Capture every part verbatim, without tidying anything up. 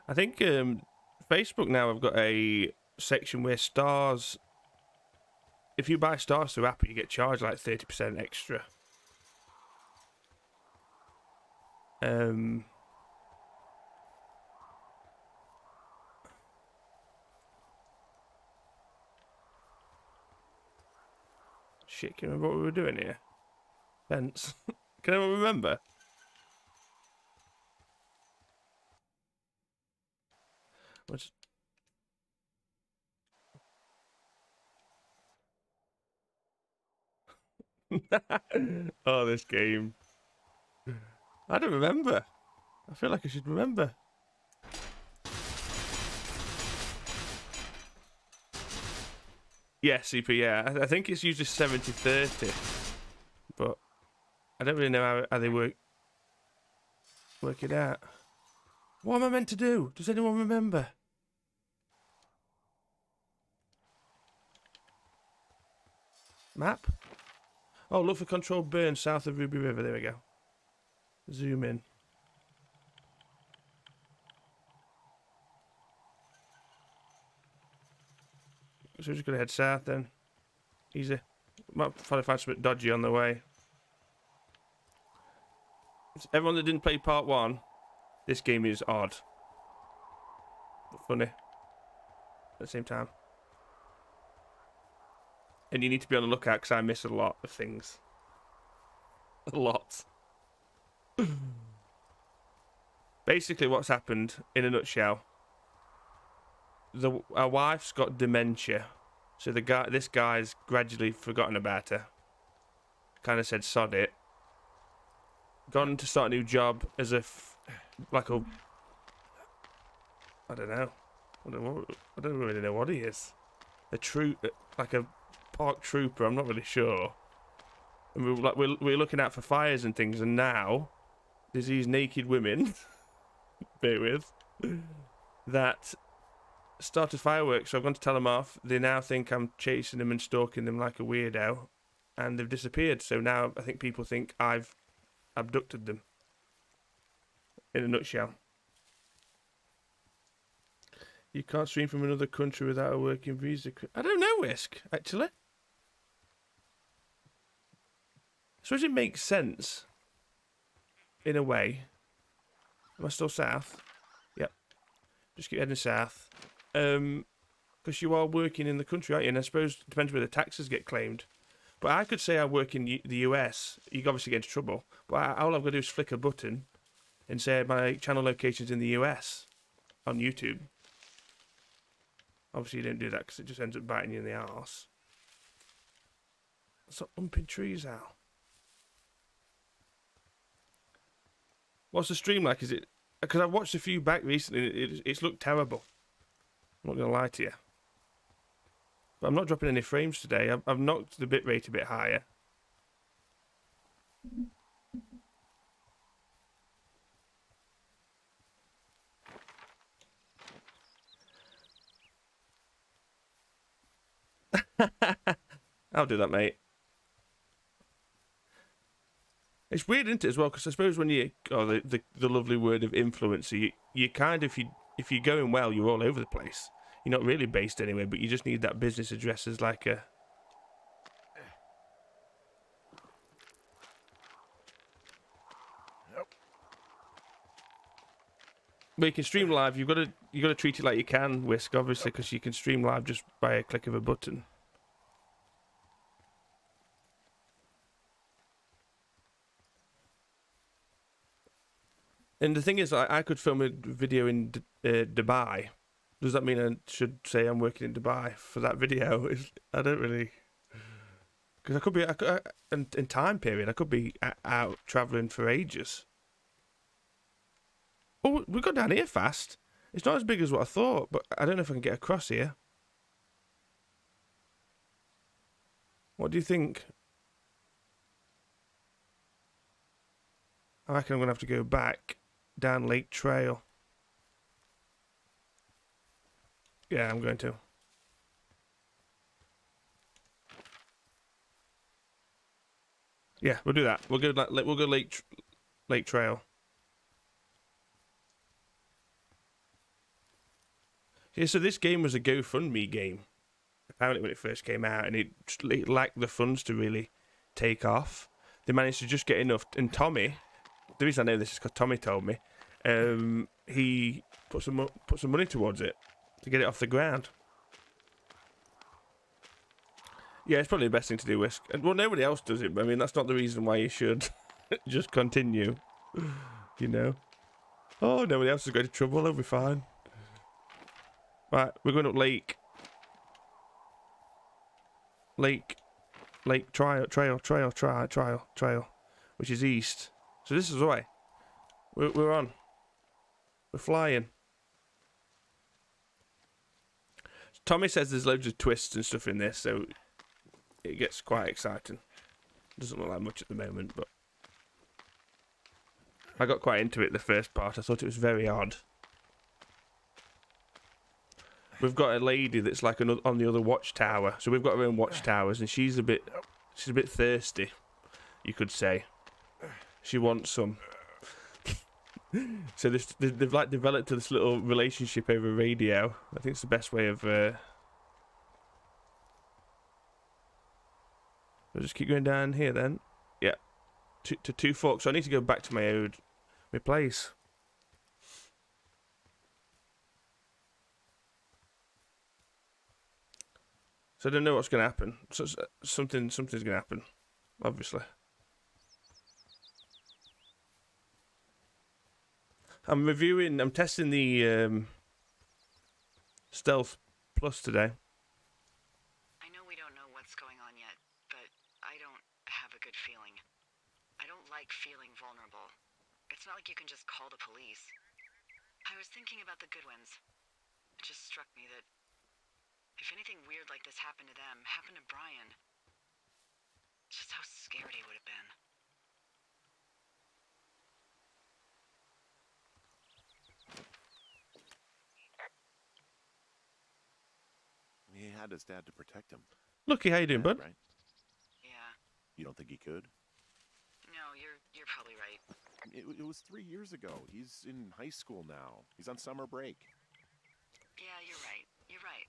I think um, Facebook now have got a section where stars, if you buy stars through Apple, you get charged like thirty percent extra. Um, shit, can you remember what we were doing here? Fence. Can anyone remember? What's... Oh, this game. I don't remember. I feel like I should remember. Yeah, C P, yeah. I, I think it's usually seventy thirty. But I don't really know how, how they work work it out. What am I meant to do? Does anyone remember? Map? Oh, look for controlled burn south of Ruby River. There we go. Zoom in. So we're just going to head south then. Easy. Might probably find something dodgy on the way. Everyone that didn't play part one, this game is odd. But funny. At the same time. And you need to be on the lookout because I miss a lot of things. A lot. Basically what's happened, in a nutshell, the our wife's got dementia. So the guy, this guy's gradually forgotten about her. Kind of said sod it. Gone to start a new job as a, f like a, I don't know. I don't, know, I don't really know what he is. A troop, like a park trooper. I'm not really sure. And we're like we're we're looking out for fires and things. And now there's these naked women. Bear with that. Started fireworks, so I've gone to tell them off. They now think I'm chasing them and stalking them like a weirdo, and they've disappeared. So now I think people think I've abducted them. In a nutshell. You can't stream from another country without a working visa. I don't know, Whisk, actually. I suppose it makes sense. In a way. Am I still south? Yep. Just keep heading south. Um, because you are working in the country, aren't you? And I suppose it depends where the taxes get claimed. But I could say I work in the U S. You could obviously get into trouble. But I, all I've got to do is flick a button and say my channel location's in the U S on YouTube. Obviously, you don't do that because it just ends up biting you in the arse. Stop lumping trees out. What's the stream like? Is it... Because I've watched a few back recently. It, it's looked terrible. I'm not going to lie to you. But I'm not dropping any frames today. I've, I've knocked the bitrate a bit higher. I'll do that, mate. It's weird, isn't it, as well? Because I suppose when you... Oh, the, the, the lovely word of influencer. You, you kind of... If, you, if you're going well, you're all over the place. You're not really based anywhere, but you just need that business address as like a... But you can stream live. You've got to you got to treat it like you can, Whisk, obviously, because you can stream live just by a click of a button. And the thing is, I, I could film a video in D uh, Dubai. Does that mean I should say I'm working in Dubai for that video? It's, I don't really... Because I could be... I could, I, in, in time period, I could be out travelling for ages. Oh, we got down here fast. It's not as big as what I thought, but I don't know if I can get across here. What do you think? I reckon I'm going to have to go back down Lake Trail. Yeah, I'm going to. Yeah, we'll do that. We'll go. We'll go Lake Lake Trail. Yeah, so this game was a GoFundMe game, apparently, when it first came out, and it, it lacked the funds to really take off. They managed to just get enough, and Tommy, the reason I know this is because Tommy told me, um, he put some put some money towards it to get it off the ground. Yeah, it's probably the best thing to do, Whisk. Well, nobody else does it, but I mean, that's not the reason why you should just continue, you know? Oh, nobody else is going to trouble, they'll be fine. Right, we're going up Lake. Lake. Lake Trail, Trail, Trail, Trail, Trail, Trail, which is east. So this is the way. We're, we're on. We're flying. Tommy says there's loads of twists and stuff in this, so it gets quite exciting. Doesn't look like much at the moment, but I got quite into it the first part. I thought it was very odd. We've got a lady that's like another, on the other watchtower, so we've got our own watchtowers, and she's a bit, she's a bit thirsty, you could say. She wants some. So this, they've like developed this little relationship over radio. I think it's the best way of. Uh... I'll just keep going down here then. Yeah, to, to Two Forks. So I need to go back to my old, my place. So I don't know what's going to happen. So, something, something's going to happen, obviously. I'm reviewing, I'm testing the um, Stealth Plus today. I know we don't know what's going on yet, but I don't have a good feeling. I don't like feeling vulnerable. It's not like you can just call the police. I was thinking about the Goodwins. It just struck me that if anything weird like this happened to them, happened to Brian, just how scared he would have been. He had his dad to protect him. Lucky, how you doing, bud? Right? Yeah. You don't think he could? No, you're you're probably right. It, it was three years ago. He's in high school now. He's on summer break. Yeah, you're right. You're right.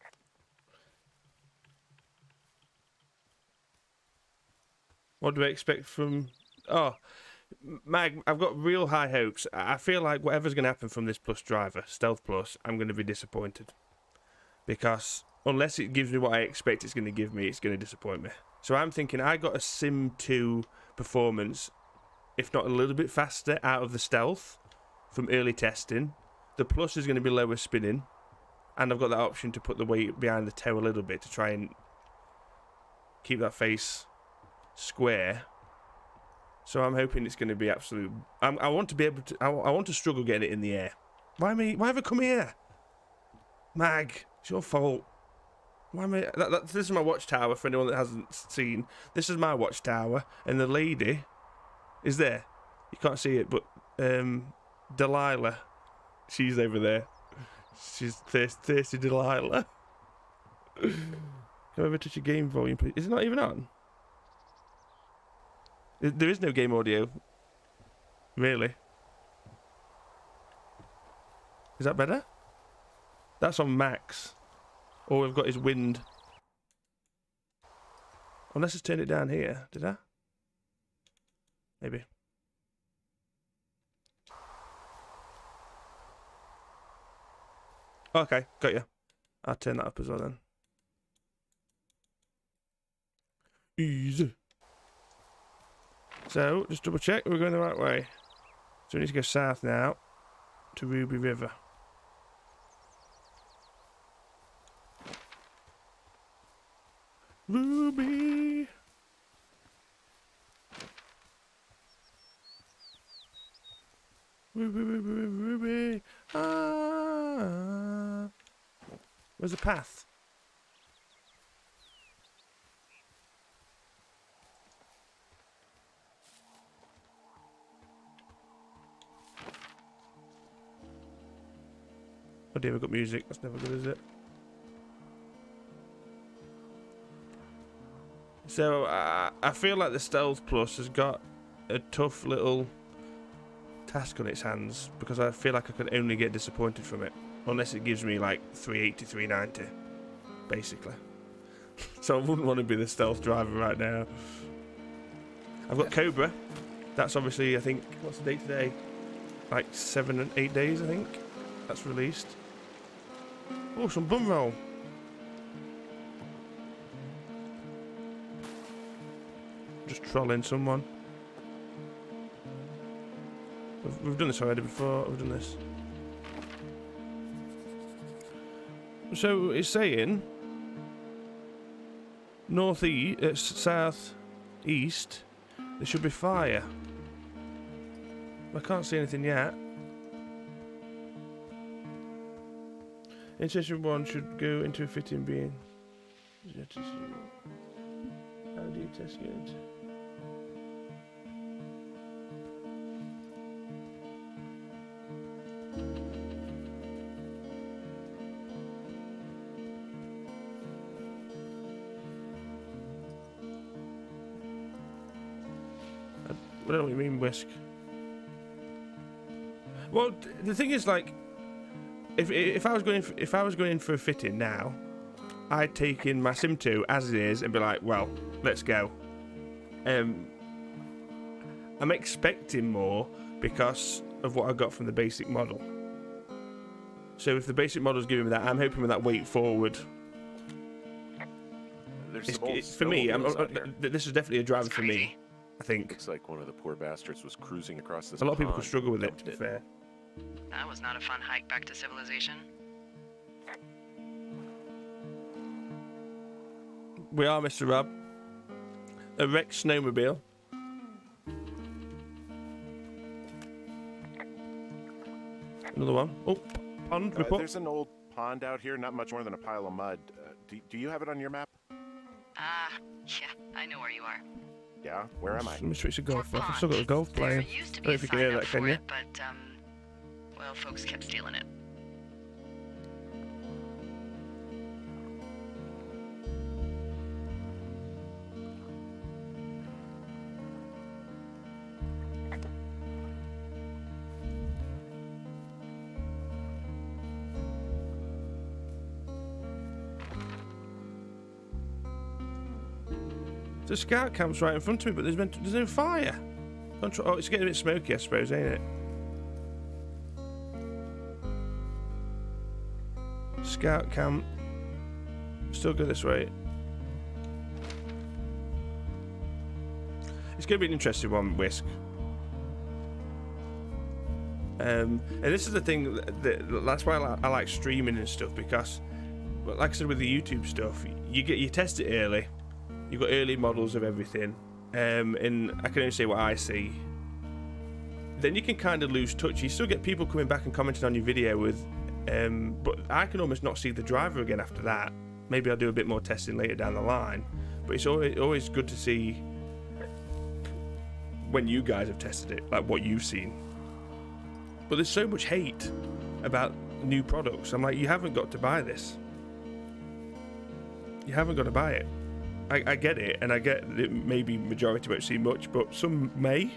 What do I expect from... Oh, Mag, I've got real high hopes. I feel like whatever's going to happen from this Plus driver, Stealth Plus, I'm going to be disappointed. Because unless it gives me what I expect it's going to give me, it's going to disappoint me. So I'm thinking I got a Sim two performance, if not a little bit faster, out of the Stealth from early testing. The Plus is going to be lower spinning. And I've got that option to put the weight behind the toe a little bit to try and keep that face square. So I'm hoping it's going to be absolute. I'm, I want to be able to. I, I want to struggle getting it in the air. Why me? Why have I come here, Mag? It's your fault. Why am I? That, that, this is my watchtower. For anyone that hasn't seen, this is my watchtower, and the lady is there. You can't see it, but um, Delilah, she's over there. She's thirsty, thirsty Delilah. Come over, touch your game volume, please. Is it not even on? There is no game audio. Really? Is that better? That's on max. All we've got is wind. Unless it's turned it down here. Did I? Maybe. Okay, got you. I'll turn that up as well then. Easy. So, just double check, we're going the right way. So we need to go south now to Ruby River. Ruby! Ruby, Ruby, Ruby, Ruby! Ah! Where's the path? Oh dear, we've got music. That's never good, is it? So, uh, I feel like the Stealth Plus has got a tough little task on its hands because I feel like I could only get disappointed from it. unless it gives me like three eighty, three ninety, basically. So I wouldn't want to be the stealth driver right now. I've got Cobra. That's obviously, I think, what's the date today? Like seven and eight days, I think. That's released. Oh, some bum roll. Just trolling someone. We've, we've done this already before. We've done this. So it's saying north east, uh, south east. There should be fire. I can't see anything yet. Intention one should go into a fitting being. How do you test it? I don't know what you mean, Whisk. Well, the thing is, like, if if I was going for, if I was going in for a fitting now, I'd take in my Sim two as it is and be like, well, let's go. Um, I'm expecting more because of what I got from the basic model. So if the basic model is giving me that, I'm hoping with that weight forward. There's It's, some old it's, for me, I'm, snowmobiles out here. this is definitely a driver for me. I think Looks like one of the poor bastards was cruising across this a lot of people could pond struggle with and it. To dumped be fair. That was not a fun hike back to civilization. We are, Mister Rob. A wrecked snowmobile. Another one. Oh, pond Uh, report. there's an old pond out here, not much more than a pile of mud. Uh, do, do you have it on your map? Ah, yeah, I know where you are. Yeah, where am I? Let me switch to golf. Fort I've still got the Pond. golf playing. There used to I be don't know a if you can sign hear up that, can for you? it, but um, well, folks kept stealing it. The scout camp's right in front of me, but there's, meant to, there's no fire. Control, oh, it's getting a bit smoky, I suppose, ain't it? Scout camp. Still go this way. It's going to be an interesting one, Whisk. Um, and this is the thing, that, that, that's why I like, I like streaming and stuff, because, like I said with the YouTube stuff, you get you test it early. You've got early models of everything, um, and I can only say what I see. Then you can kind of lose touch. You still get people coming back and commenting on your video with, um, but I can almost not see the driver again after that. Maybe I'll do a bit more testing later down the line, but it's always, always good to see when you guys have tested it, like what you've seen. But there's so much hate about new products. I'm like, you haven't got to buy this. You haven't got to buy it. I, I get it, and I get that maybe majority won't see much, but some may.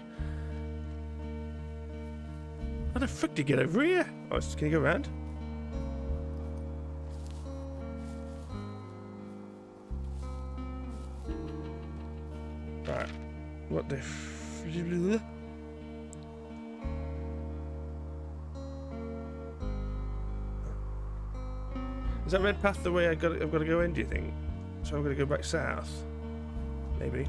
How the frick did you get over here? Oh, can you go around? Right. What the f... Is that red path the way I got, I've got to go in, do you think? So I'm going to go back south. Maybe.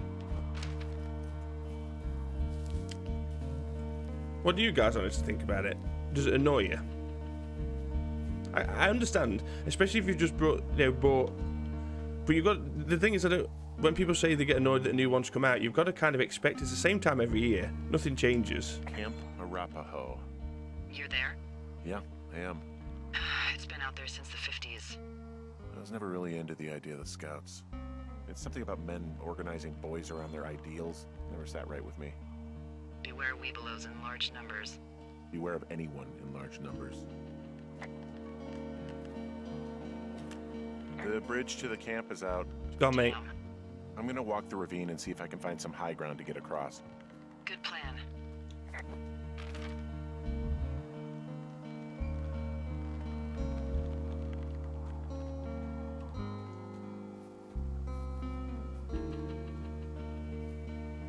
What do you guys honestly think about it? Does it annoy you? I, I understand, especially if you've just brought, you know, bought... But you've got... The thing is, I don't... When people say they get annoyed that new ones come out, you've got to kind of expect it's the same time every year. Nothing changes. Camp Arapaho. You're there? Yeah, I am. It's been out there since the fifties. I was never really into the idea of the Scouts. It's something about men organizing boys around their ideals. Never sat right with me. Beware weebelows in large numbers. Beware of anyone in large numbers. The bridge to the camp is out. Go on, mate. Damn. I'm gonna walk the ravine and see if I can find some high ground to get across. Good plan.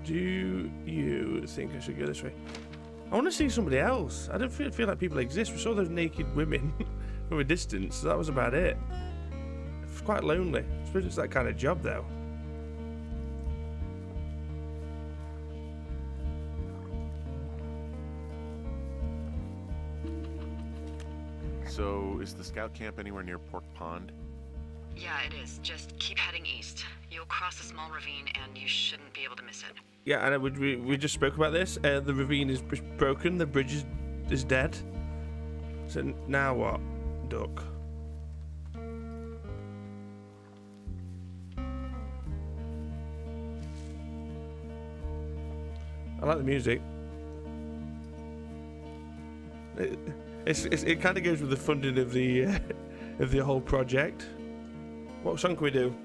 Do you think I should go this way? I want to see somebody else. I don't feel, feel like people exist. We saw those naked women from a distance. So that was about it. It's quite lonely. I suppose it's that kind of job, though. So, is the scout camp anywhere near Pork Pond? Yeah, it is. Just keep heading east. You'll cross a small ravine and you shouldn't be able to miss it. Yeah, and we, we just spoke about this. Uh, the ravine is broken. The bridge is, is dead. So now what? Duck. I like the music. It, it's, it's, it kind of goes with the funding of the uh, of the whole project. What song can we do?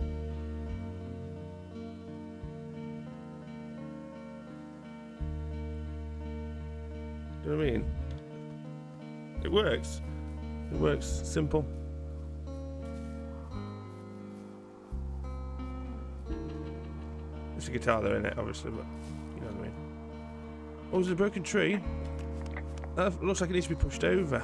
Do you know what I mean? It works. It works. Simple. There's a guitar there in it, obviously, but you know what I mean. Oh, there's a broken tree. That looks like it needs to be pushed over.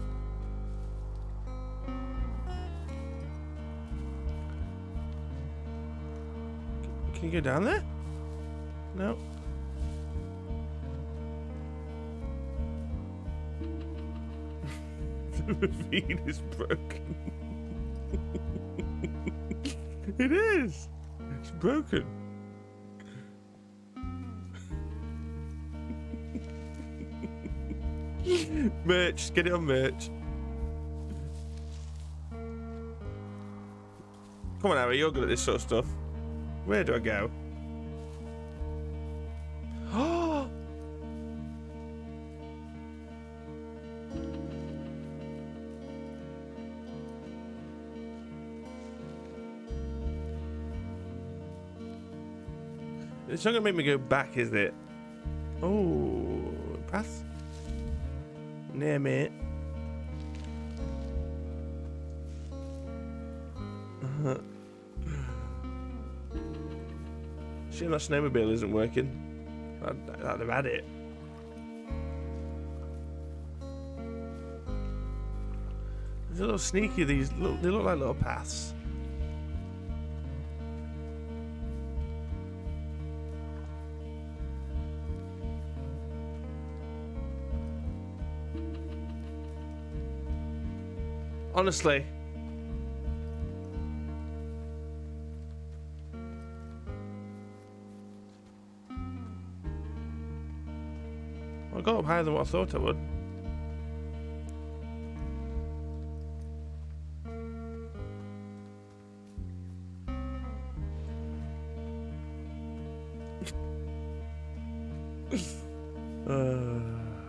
Can you go down there? No. The ravine is broken. It is. It's broken. Merch. Get it on merch. Come on, Harry. You're good at this sort of stuff. Where do I go? Oh! It's not gonna make me go back, is it? Oh, path. Near me. Uh-huh. Shame that snowmobile isn't working. I'd, I'd have had it. They're a little sneaky, these look, they look like little paths. Honestly. I got up higher than what I thought I would. uh.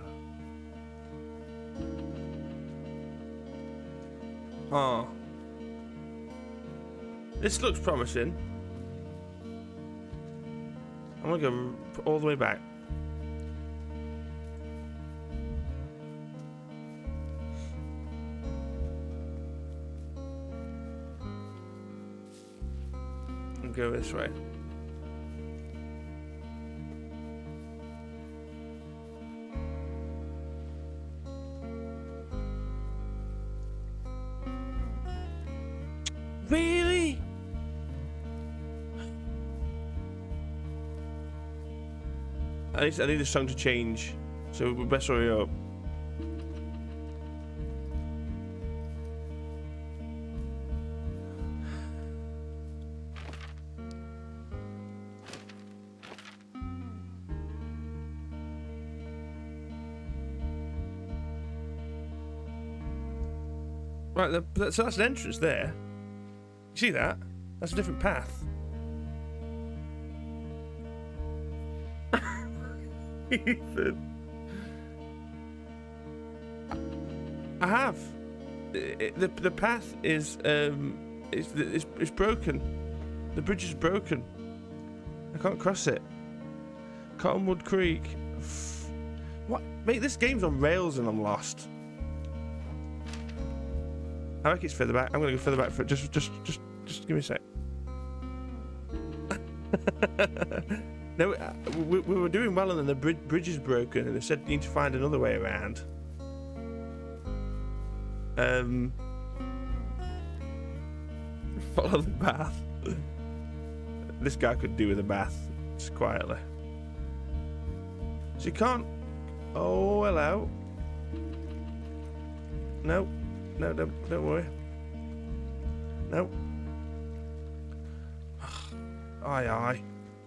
Oh. This looks promising. I'm gonna go all the way back. And go this way. Really? I need, I need this song to change, so we best hurry up. Right, the, the, so that's an entrance there. You see that? That's a different path. Ethan. I have. It, it, the the path is um it's, it's it's broken. The bridge is broken. I can't cross it. Cottonwood Creek. What? Mate, this game's on rails and I'm lost. I reckon it's further back. I'm gonna go further back for it. Just, just, just, just give me a sec. No, uh, we, we were doing well, and then the bridge, bridge is broken, and they said you need to find another way around. Um, follow the path. This guy could do with a bath, just quietly. So you can't. Oh, hello. No, no, don't, don't worry. No. Aye, aye.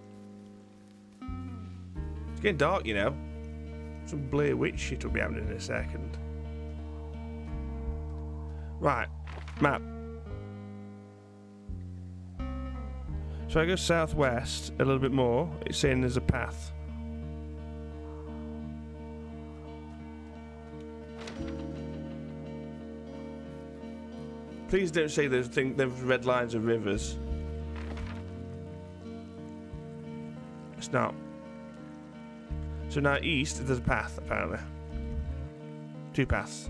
It's getting dark, you know. Some Blair Witch shit will be happening in a second. Right, map. So I go southwest a little bit more. It's saying there's a path. Please don't say those things, those red lines are rivers. It's not. So now east, there's a path, apparently. Two paths.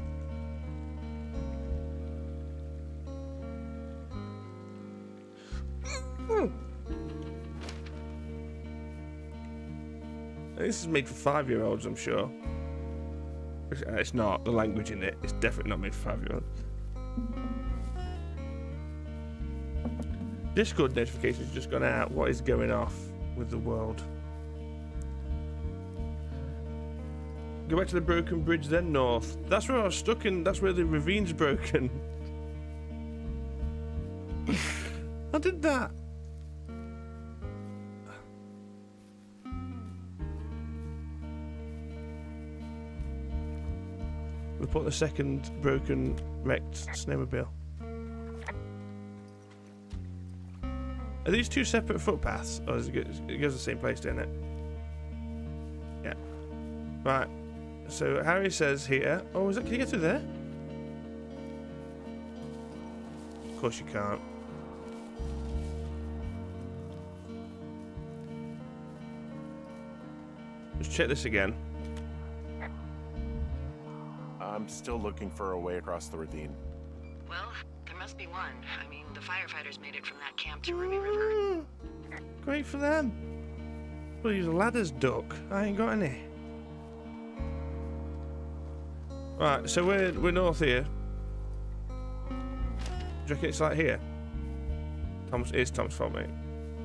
This is made for five-year-olds, I'm sure. It's not. The language in it is definitely not made for five-year-olds. Discord notification's just gone out. What is going off with the world? Go back to the broken bridge, then north. That's where I was stuck in. That's where the ravine's broken. I did that. Report the second broken wrecked snowmobile. Are these two separate footpaths? Or does it, go, it goes to the same place, doesn't it? Yeah. Right. So Harry says here. Oh, is that? Can you get through there? Of course you can't. Let's check this again. I'm still looking for a way across the ravine. Well, there must be one. I mean, the firefighters made it from that camp to Ruby River. Great for them. We'll use a ladder's duck. I ain't got any. Right, so we're we're north here. Do you reckon it's like here? Tom's it's Tom's fault, mate.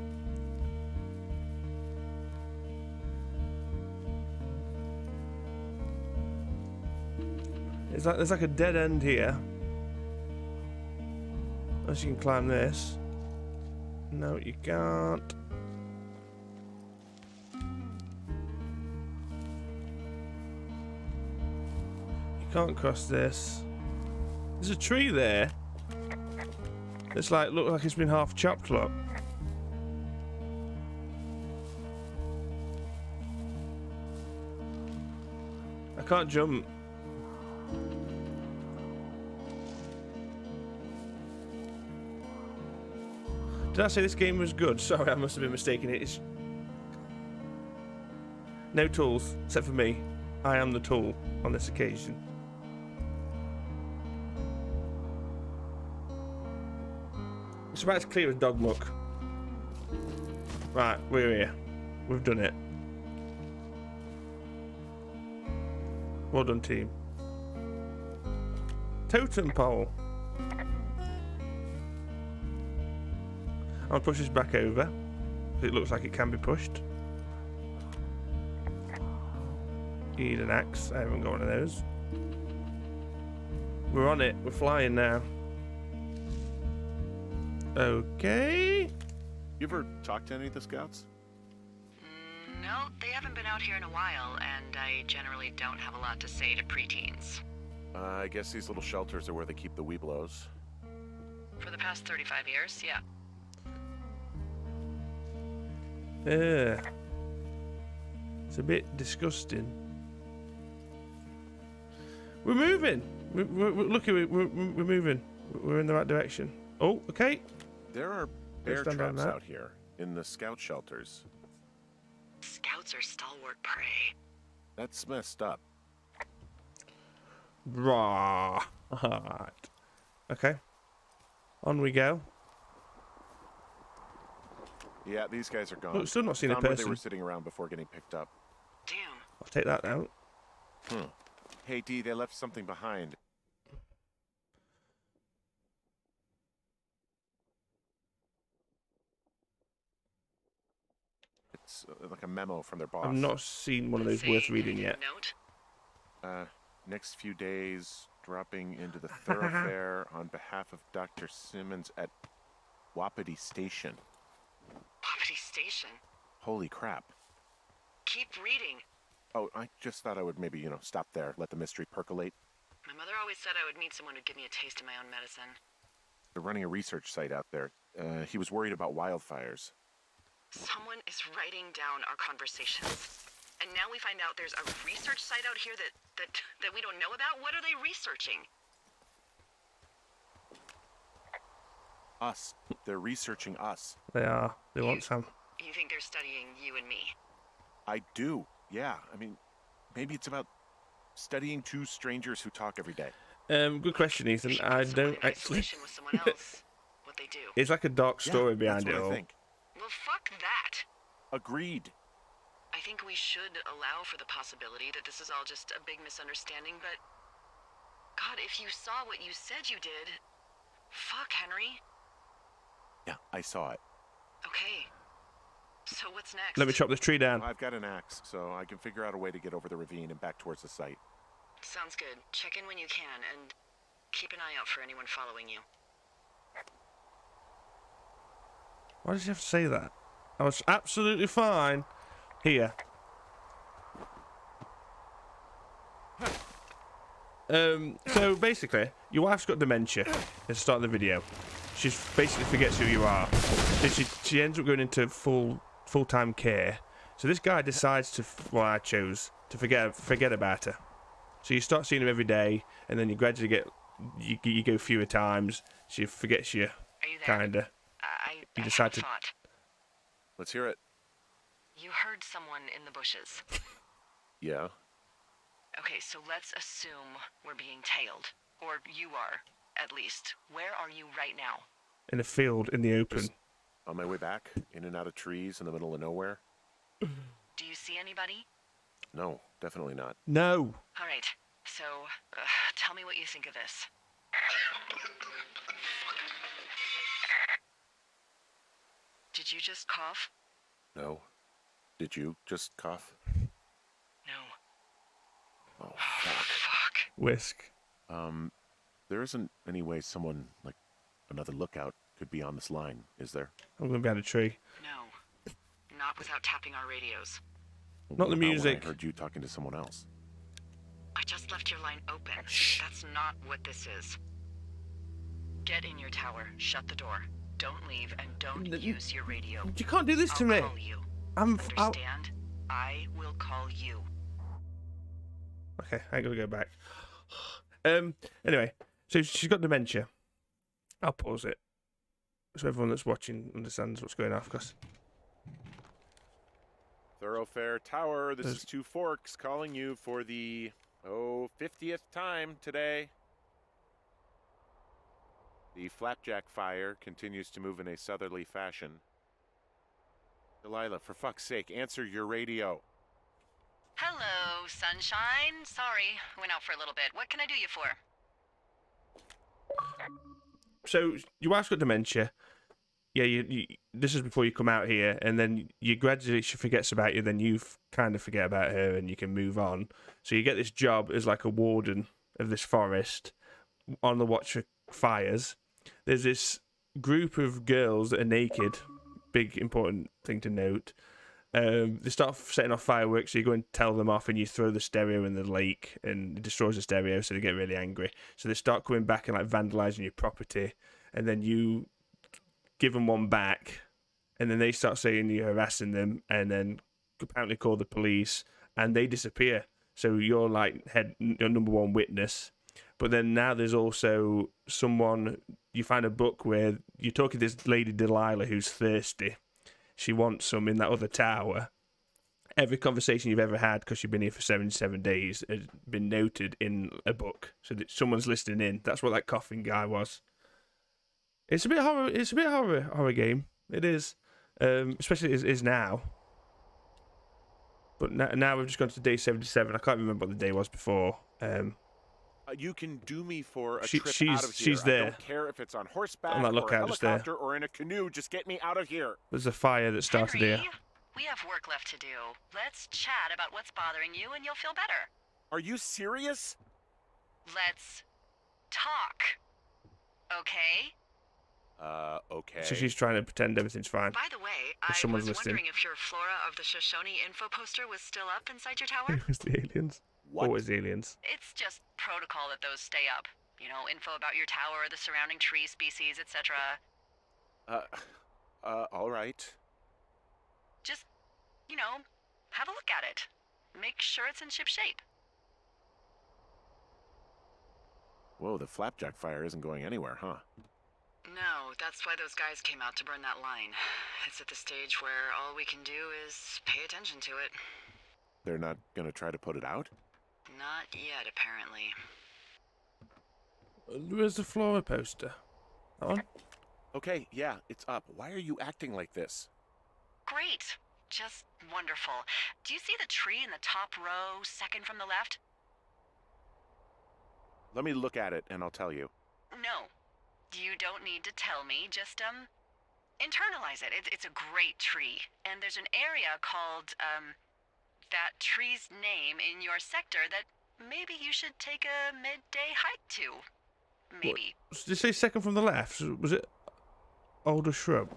It's like there's like a dead end here. Unless you can climb this. No, you can't. You can't cross this. There's a tree there. It's like look like it's been half chopped, look. I can't jump. Did I say this game was good? Sorry, I must have been mistaken. It's no tools except for me. I am the tool on this occasion. It's about as clear as dog muck. Right, we're here. We've done it. Well done, team. Totem pole. I'll push this back over. It looks like it can be pushed. Need an axe. I haven't got one of those. We're on it. We're flying now. Okay. You ever talked to any of the scouts? Mm, no, they haven't been out here in a while, and I generally don't have a lot to say to preteens. Uh, I guess these little shelters are where they keep the weeblos. For the past thirty-five years, yeah. Yeah. It's a bit disgusting. We're moving. We're, we're, we're look, we're, we're, we're moving. We're in the right direction. Oh, okay. There are bear stand on traps that. out here in the scout shelters. Scouts are stalwart prey. That's messed up. Right. Okay. On we go. Yeah, these guys are gone. Look, still not seen a Found where they person. were sitting around before getting picked up. Damn. I'll take that out. Hmm. Hey, D, they left something behind. It's uh, like a memo from their boss. I've not seen one of those Say worth reading anything yet. of Note? Uh, next few days, dropping into the thoroughfare on behalf of Doctor Simmons at Wapiti Station. Wapiti Station. Holy crap. Keep reading. Oh, I just thought I would maybe, you know, stop there, let the mystery percolate. My mother always said I would meet someone who'd give me a taste of my own medicine. They're running a research site out there. Uh, he was worried about wildfires. Someone is writing down our conversations. And now we find out there's a research site out here that, that, that we don't know about? What are they researching? Us. They're researching us. They are. They want some. You think they're studying you and me? I do. Yeah. I mean, maybe it's about studying two strangers who talk every day. Um, good question, Ethan. We should I put someone don't in actually. isolation with someone else. What they do. It's like a dark story yeah, behind that's it what all. I think. Well, fuck that. Agreed. I think we should allow for the possibility that this is all just a big misunderstanding, but... God, if you saw what you said you did... Fuck, Henry. Yeah, I saw it. Okay. So what's next? Let me chop this tree down. I've got an axe, so I can figure out a way to get over the ravine and back towards the site. Sounds good. Check in when you can, and keep an eye out for anyone following you. Why did you have to say that? I was absolutely fine. Here. Um, so basically, your wife's got dementia at the start of the video. She basically forgets who you are. So she, she ends up going into full full-time care. So this guy decides to, well, I chose to forget forget about her. So you start seeing her every day, and then you gradually get you, you go fewer times. She forgets you, Are you there? kinda. I, You I decide have to- a thought. Let's hear it. You heard someone in the bushes. Yeah. Okay, so let's assume we're being tailed. Or you are, at least. Where are you right now? In a field in the open. Just on my way back, in and out of trees in the middle of nowhere. Do you see anybody? No, definitely not. No. All right, so uh, tell me what you think of this. Did you just cough? No. Did you just cough? No. Oh, fuck. Fuck. Whisk. Um, there isn't any way someone, like, another lookout could be on this line, is there? I'm going behind a tree. No. Not without tapping our radios. Not What the about when music. I heard you talking to someone else. I just left your line open. Shh. That's not what this is. Get in your tower. Shut the door. Don't leave and don't N- use your radio. You can't do this to I'll me. call you. I'm. I'll... Understand? I will call you. Okay, I gotta go back. Um. Anyway, so she's got dementia. I'll pause it so everyone that's watching understands what's going on. Because Thoroughfare Tower, this There's- is Two Forks calling you for the, oh, fiftieth time today. The flapjack fire continues to move in a southerly fashion. Delilah, for fuck's sake, answer your radio. Hello, sunshine. Sorry, went out for a little bit. What can I do you for? so your wife's got dementia. Yeah, you, you. This is before you come out here, and then you gradually she forgets about you. Then you kind of forget about her, and you can move on. So you get this job as like a warden of this forest, on the watch for fires. There's this group of girls that are naked. Big important thing to note. Um, they start setting off fireworks, so you go and tell them off, and you throw the stereo in the lake, and it destroys the stereo, so they get really angry. So they start coming back and like vandalizing your property, and then you give them one back, and then they start saying you're harassing them, and then apparently call the police, and they disappear. So you're like head your number one witness. But then now there's also someone, you find a book where you're talking to this lady Delilah who's thirsty. She wants some in that other tower. Every conversation you've ever had, because you've been here for seventy-seven days, has been noted in a book. So that someone's listening in. That's what that coughing guy was. It's a bit horror. It's a bit horror horror game. It is. um, especially as it is now. But now, now we've just gone to day seventy-seven. I can't remember what the day was before. Um, Uh, you can do me for a She- trip she's- out of here. she's there. I don't care if it's on horseback On that or a lookout just there. helicopter or in a canoe. Just get me out of here. there's a fire that started Henry, here. we have work left to do. Let's chat about what's bothering you and you'll feel better. Are you serious? Let's talk. Okay? Uh, okay. So she's trying to pretend everything's fine. By the way, I someone's was listening. wondering if your Flora of the Shoshone info poster was still up inside your tower. It was the aliens. What? Always the aliens. It's just protocol that those stay up. You know, info about your tower, the surrounding tree species, et cetera. Uh, uh, all right. Just, you know, have a look at it. Make sure it's in ship shape. Whoa, the flapjack fire isn't going anywhere, huh? No, that's why those guys came out to burn that line. It's at the stage where all we can do is pay attention to it. They're not gonna try to put it out? Not yet, apparently. Where's the Flora poster? That one? Okay, yeah, it's up. Why are you acting like this? Great. Just wonderful. Do you see the tree in the top row, second from the left? Let me look at it and I'll tell you. No. You don't need to tell me. Just, um, internalize it. It's, it's a great tree. And there's an area called, um, that tree's name in your sector that maybe you should take a midday hike to. Maybe. What? Did you say second from the left? Was it older shrub?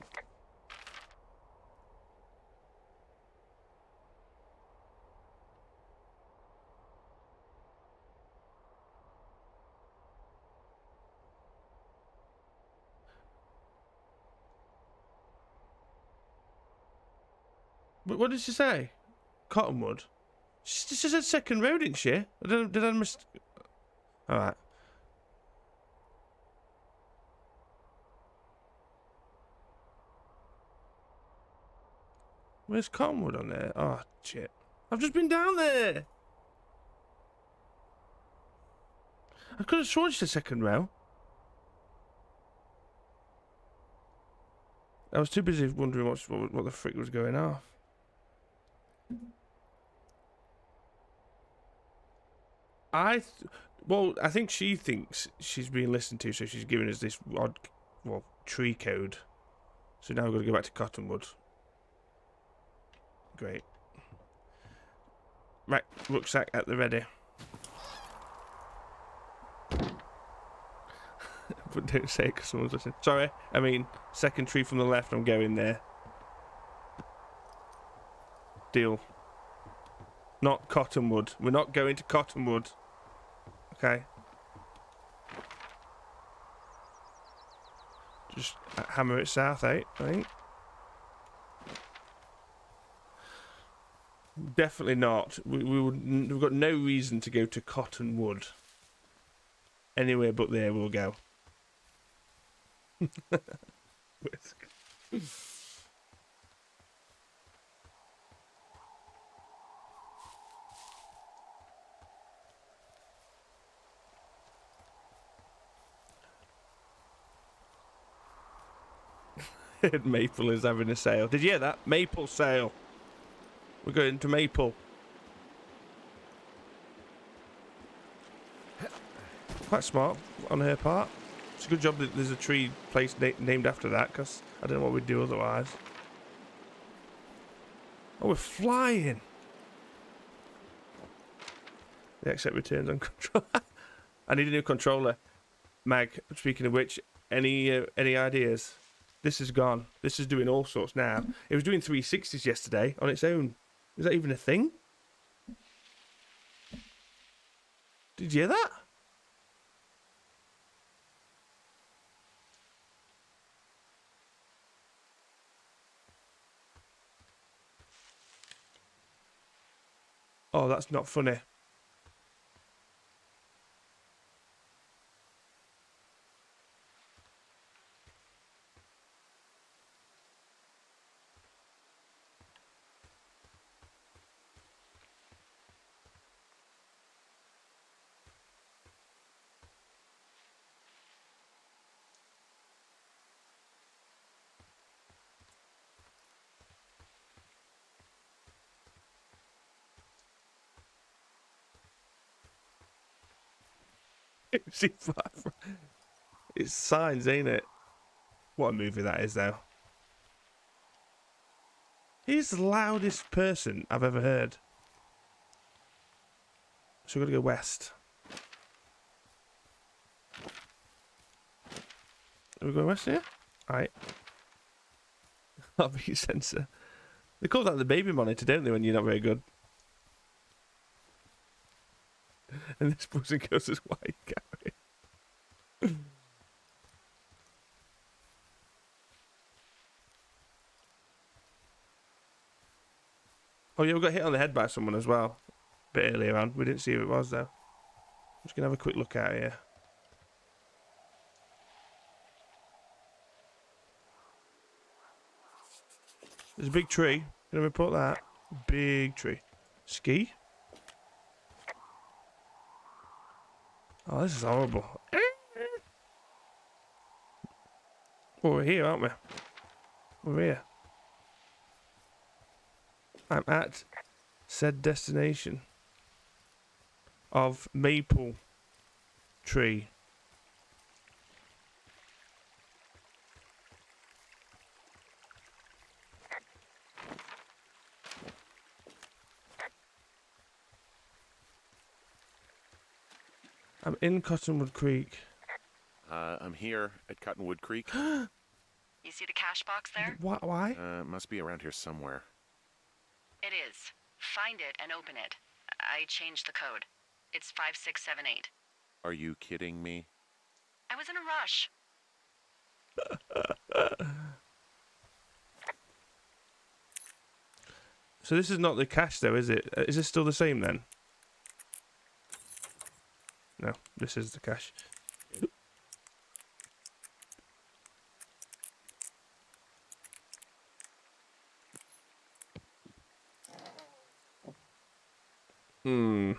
But what did she say? Cottonwood. She she said second row, didn't she? Did I, did I miss? All right. Where's Cottonwood on there? Oh shit! I've just been down there. I could have sworn she said second row. I was too busy wondering what what, what the frick was going off. I, th well, I think she thinks she's being listened to, so she's giving us this odd, well, tree code. So now we've got to go back to Cottonwood. Great. Right, rucksack at the ready. But don't say it because someone's listening. Sorry, I mean, second tree from the left, I'm going there. Deal. Not Cottonwood. We're not going to Cottonwood. Okay. Just hammer it south, eh? I think. Definitely not. We, we would. We've got no reason to go to Cottonwood. Anywhere but there we'll go. Whisk. Maple is having a sale. Did you hear that? Maple sale. We're going to Maple. Quite smart on her part. It's a good job that there's a tree place na named after that, because I don't know what we'd do otherwise. Oh, we're flying. The accept returns on control. I need a new controller. Mag, speaking of which, any uh, any ideas? This is gone. This is doing all sorts now. It was doing three sixties yesterday on its own. Is that even a thing? Did you hear that? Oh, that's not funny. Lucy Fly. It's Signs, ain't it? What a movie that is, though. He's the loudest person I've ever heard. So we've got to go west. Are we going west here? Alright. Heartbeat sensor. They call that the baby monitor, don't they, when you're not very good? And this person goes as white Gary. Oh yeah, we got hit on the head by someone as well. A bit earlier on. We didn't see who it was though. I'm just gonna have a quick look at it here. There's a big tree. Gonna report that. Big tree. Ski? Oh, this is horrible. Well, we're here, aren't we? We're here. I'm at said destination of Maple Tree. I'm in Cottonwood Creek. Uh, I'm here at Cottonwood Creek. You see the cash box there? Why? Why? Uh, must be around here somewhere. It is. Find it and open it. I changed the code. It's five six seven eight. Are you kidding me? I was in a rush. So this is not the cache though, is it? Uh, Is this still the same then? No, this is the cache. Hmm.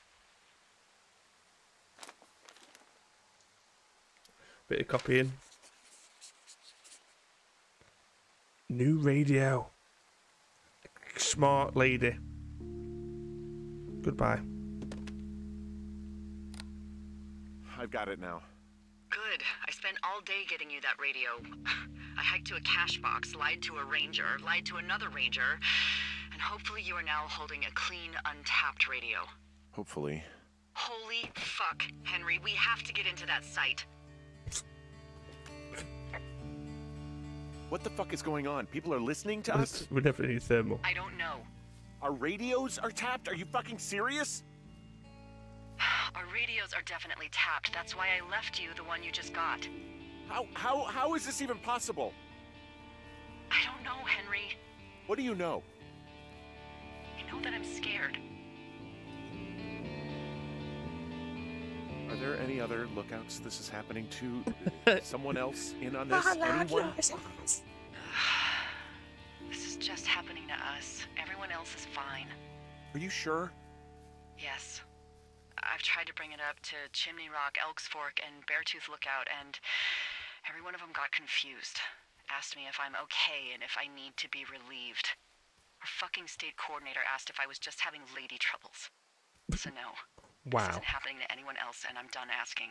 Bit of copying. New radio. Smart lady. Goodbye. I've got it now. Good. I spent all day getting you that radio. I hiked to a cash box, lied to a ranger, lied to another ranger, and hopefully you are now holding a clean, untapped radio. Hopefully. Holy fuck, Henry, we have to get into that site. What the fuck is going on? People are listening to us? We definitely need thermal. I don't know. Our radios are tapped? Are you fucking serious? Our radios are definitely tapped. That's why I left you the one you just got. How, how, how is this even possible? I don't know, Henry. What do you know? I know that I'm scared. Are there any other lookouts this is happening to? Someone else in on this? Anyone? This is just happening to us. Everyone else is fine. Are you sure? Yes. I've tried to bring it up to Chimney Rock, Elks Fork, and Beartooth Lookout, and every one of them got confused. Asked me if I'm okay and if I need to be relieved. Our fucking state coordinator asked if I was just having lady troubles. So no. This Wow. isn't happening to anyone else, and I'm done asking.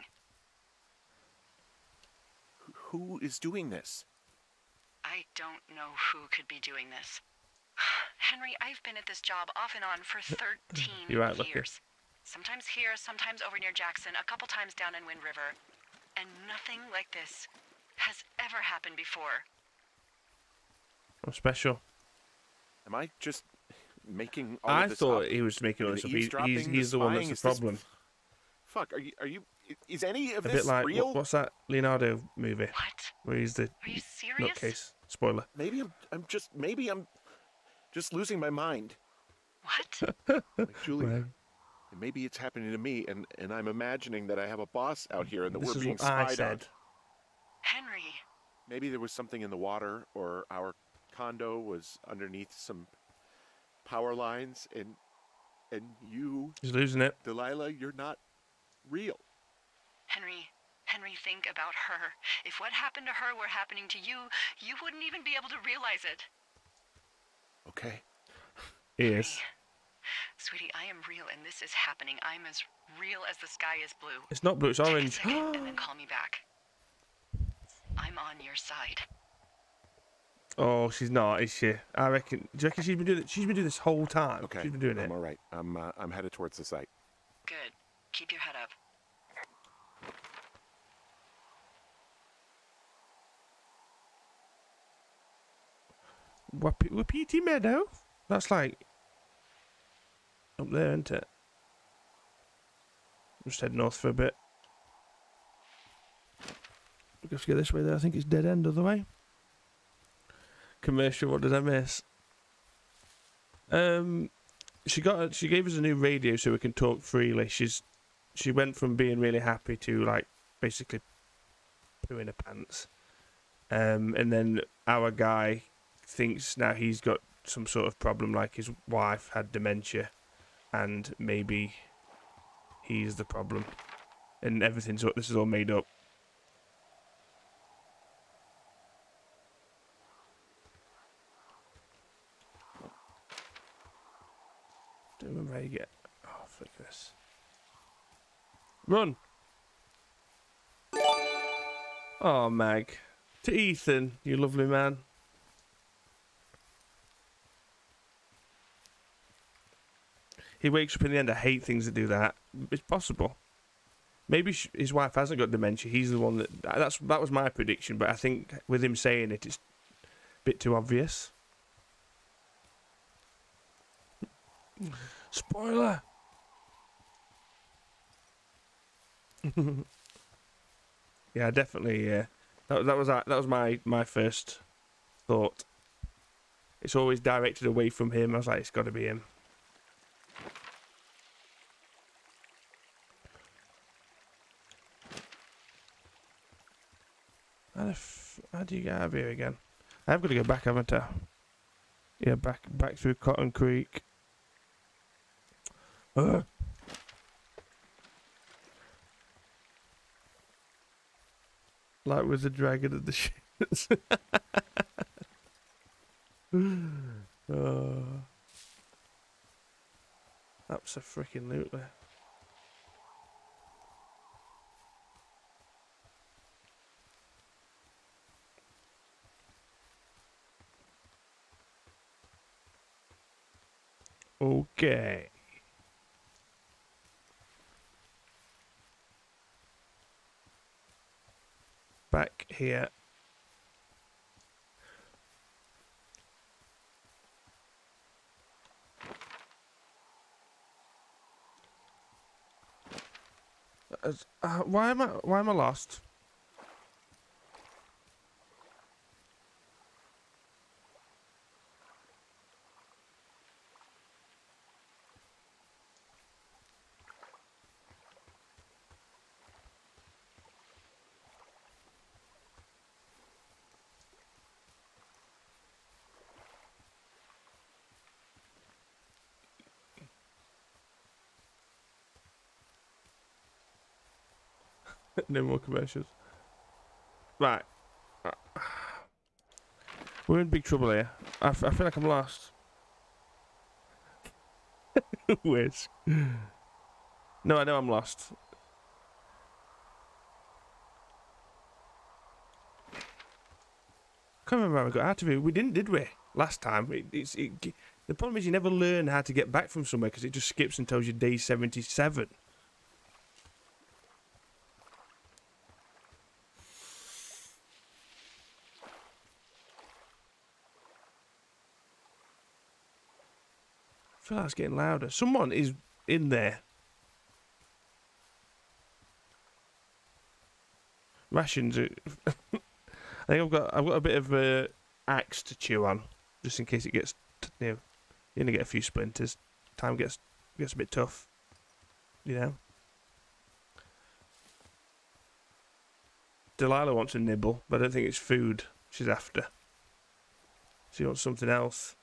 Who is doing this? I don't know who could be doing this. Henry, I've been at this job off and on for thirteen You're right, Lucky. years. Sometimes here, sometimes over near Jackson, a couple times down in Wind River. And nothing like this has ever happened before. I'm special. Am I just making all I of this thought up? he was making I all mean, this the up. He, eavesdropping, he's the he's the one spying, that's is the this- problem. Fuck, are you, are you, is any of A this bit like, real? what, what's that Leonardo movie? What? Where he's the Are you serious? nutcase. Spoiler. Maybe I'm, I'm just, maybe I'm just losing my mind. What? Like, Julie, Right. maybe it's happening to me, and, and I'm imagining that I have a boss out here and that This we're is being what I spied on. said. Henry, Maybe there was something in the water, or our condo was underneath some power lines, and and you, He's losing it. Delilah, you're not real. Henry, Henry, think about her. If what happened to her were happening to you, you wouldn't even be able to realize it. Okay. He is. Sweetie, I am real, and this is happening. I'm as real as the sky is blue. It's not blue, it's orange. Take a second and then call me back. I'm on your side. Oh, she's not, is she? I reckon. Do you reckon she's been doing it? She's been doing this whole time. Okay, She's been doing I'm it. all right. I'm uh, I'm headed towards the site. Good. Keep your head up. Wap- Wapiti Meadow? That's like up there, isn't it? Just head north for a bit. We have to go this way there. I think it's dead end other way. Commercial, what did I miss? Um, she got a, she gave us a new radio so we can talk freely. She's she went from being really happy to like basically pooing her pants. Um, and then our guy thinks now he's got some sort of problem, like his wife had dementia, and maybe he's the problem, and everything's this is all made up. Don't remember how you get. Oh, flick this. Run! Oh, Mag. To Ethan, you lovely man. He wakes up in the end. I hate things that do that. It's possible. Maybe sh his wife hasn't got dementia. He's the one that... That's, that was my prediction, but I think with him saying it, it's a bit too obvious. Spoiler! Yeah, definitely. Yeah, that that was that was my my first thought. It's always directed away from him. I was like, it's got to be him. How, the f how do you get out of here again? I've got to go back, haven't I? Yeah, back back through Cotton Creek. Uh. Like with the dragon of the shits. Oh. Abso-freaking-lutely. Okay. Back here. As, uh, why am I why am I lost? No more commercials. Right. We're in big trouble here. I, f I feel like I'm lost. Whisk. No, I know I'm lost. Can't remember how we got out of it. We didn't, did we? Last time. It, it's, it, the problem is you never learn how to get back from somewhere because it just skips and tells you day seventy-seven. I feel like it's getting louder. Someone is in there. Rations. I think I've got I've got a bit of a axe to chew on, just in case it gets, you know, you're gonna get a few splinters. Time gets gets a bit tough, you know. Delilah wants a nibble, but I don't think it's food she's after. She wants something else.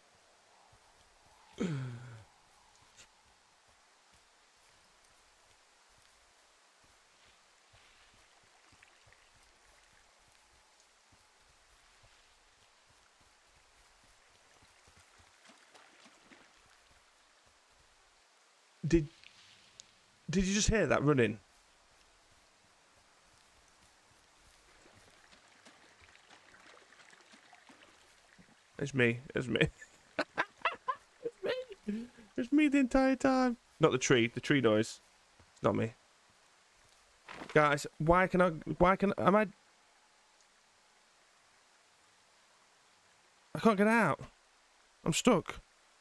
Did Did you just hear that running? It's me. It's me. It's me. It's me the entire time. Not the tree. The tree noise. It's not me. Guys, why can I... Why can... Am I... I can't get out. I'm stuck.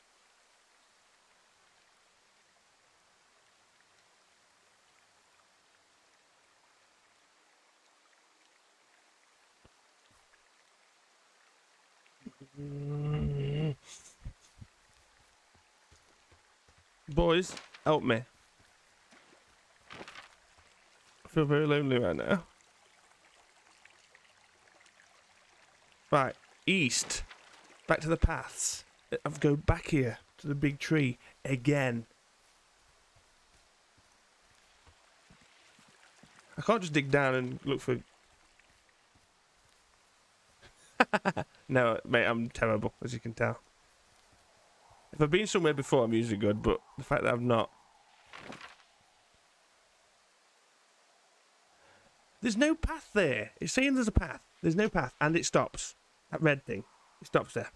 Boys, help me. I feel very lonely right now. Right, east. Back to the paths. I've go back here to the big tree again. I can't just dig down and look for... No, mate, I'm terrible, as you can tell. If I've been somewhere before, I'm usually good, but the fact that I've not... There's no path there. It's saying there's a path. There's no path, and it stops. That red thing. It stops there.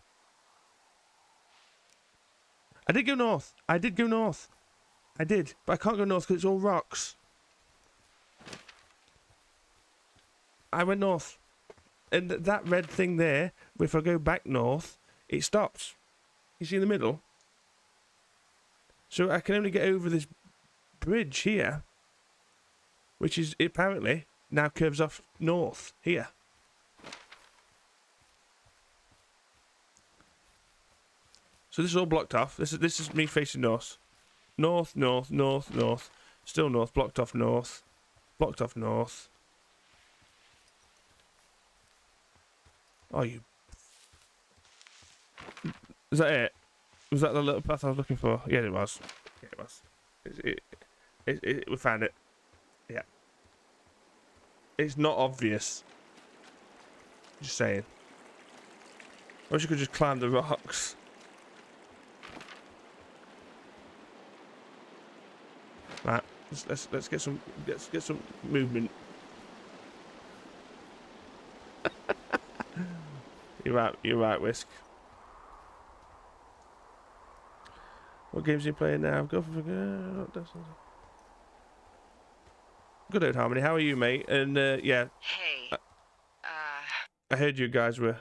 I did go north. I did go north. I did, but I can't go north because it's all rocks. I went north. And th that red thing there, if I go back north, it stops. You see in the middle? So I can only get over this bridge here, which is apparently now curves off north here. So this is all blocked off. This is this is me facing north. North, north, north, north. Still north, blocked off north. Blocked off north. Oh, you... Is that it? Was that the little path I was looking for? Yeah, it was. Yeah, it was. It, it, it, it, we found it. Yeah. It's not obvious. Just saying. I wish you could just climb the rocks. Right. Let's let's, let's get some let's get some movement. You're right. You're right, Whisk. What games are you playing now? Go for good. Good old Harmony. How are you, mate? And uh, yeah. Hey. I, Uh. I heard you guys were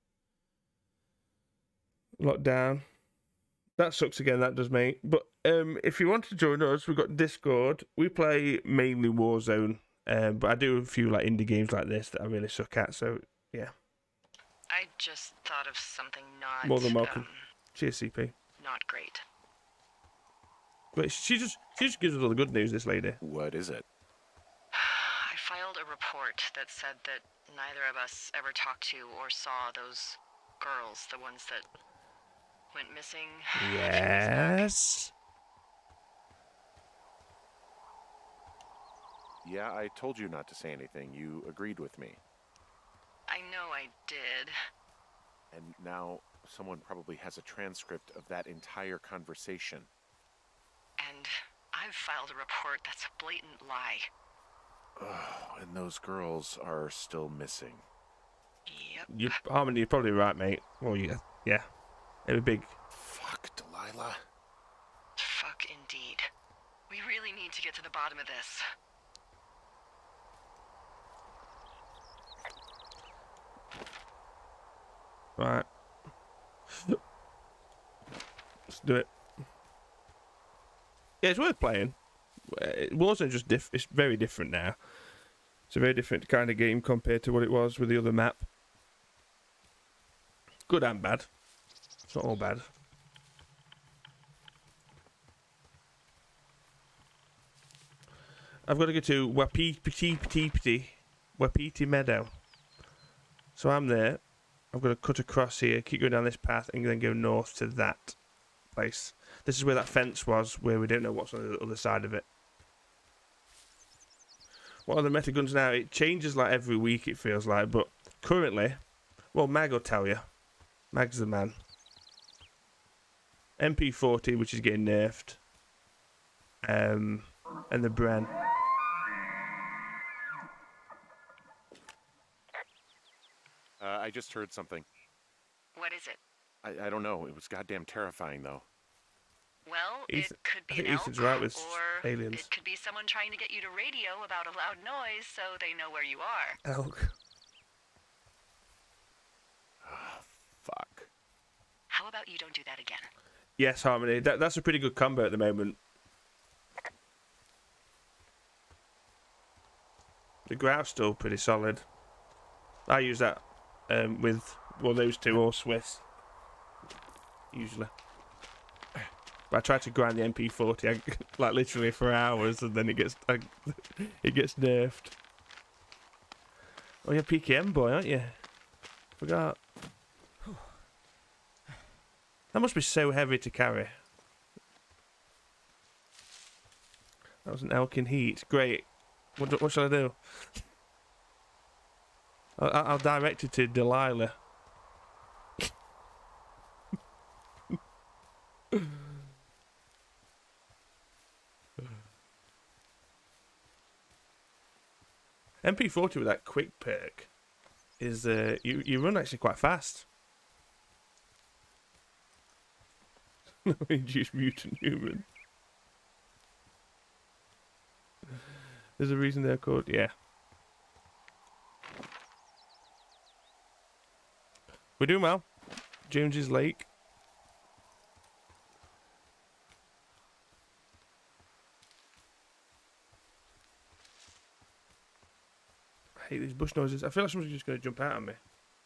locked down. That sucks again. That does, mate. But um, if you want to join us, we've got Discord. We play mainly Warzone, um, but I do a few like indie games like this that I really suck at. So yeah. I just thought of something not... More than welcome. Um, Cheers, C P. not great. Wait, she just she just gives us all the good news, this lady. What is it? I filed a report that said that neither of us ever talked to or saw those girls, the ones that went missing. a few weeks back. Yes. Yeah, I told you not to say anything. You agreed with me. I know I did. And now someone probably has a transcript of that entire conversation. And I've filed a report that's a blatant lie. Oh, and those girls are still missing. Yep. You, Harmony, you're probably right, mate. Well, yeah, yeah. It was big. Fuck, Delilah. Fuck indeed. We really need to get to the bottom of this. Right. Let's do it. Yeah, it's worth playing. It wasn't just diff. It's very different now. It's a very different kind of game compared to what it was with the other map. Good and bad. It's not all bad. I've got to go to Wapiti Wapiti Meadow. So I'm there. I've got to cut across here, keep going down this path, and then go north to that place. This is where that fence was, where we don't know what's on the other side of it. What are the meta guns now? It changes like every week, it feels like, but currently, well, Mag will tell you. Mag's the man. M P forty, which is getting nerfed. Um, and the Bren. Uh, I just heard something. What is it? I, I don't know. It was goddamn terrifying, though. Well, Ethan- it could I be think an Ethan's elk, right with or aliens. it could be someone trying to get you to radio about a loud noise so they know where you are. Elk. Fuck. How about you don't do that again? Yes, Harmony. That, that's a pretty good combo at the moment. The grout's still pretty solid. I use that um, with, well, those two or Swiss. Usually. But I try to grind the M P forty I, like literally for hours, and then it gets I, it gets nerfed. Oh, you're a P K M boy, aren't you? Forgot. That must be so heavy to carry. That was an elk in heat. Great. What, do- what shall I do? I'll, I'll direct it to Delilah. M P forty with that quick perk is uh, you you run actually quite fast. No induced mutant human. There's a reason they're called, yeah. We're doing well. James's Lake. I hate these bush noises. I feel like someone's just going to jump out at me.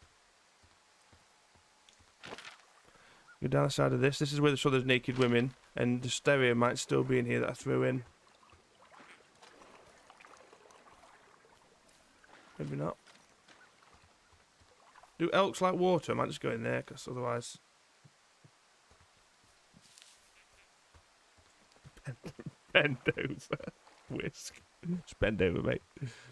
Go down the side of this. This is where they saw those naked women, and the stereo might still be in here that I threw in. Maybe not. Do elks like water? I might just go in there, because otherwise... Bend over. Whisk. Just bend over, mate.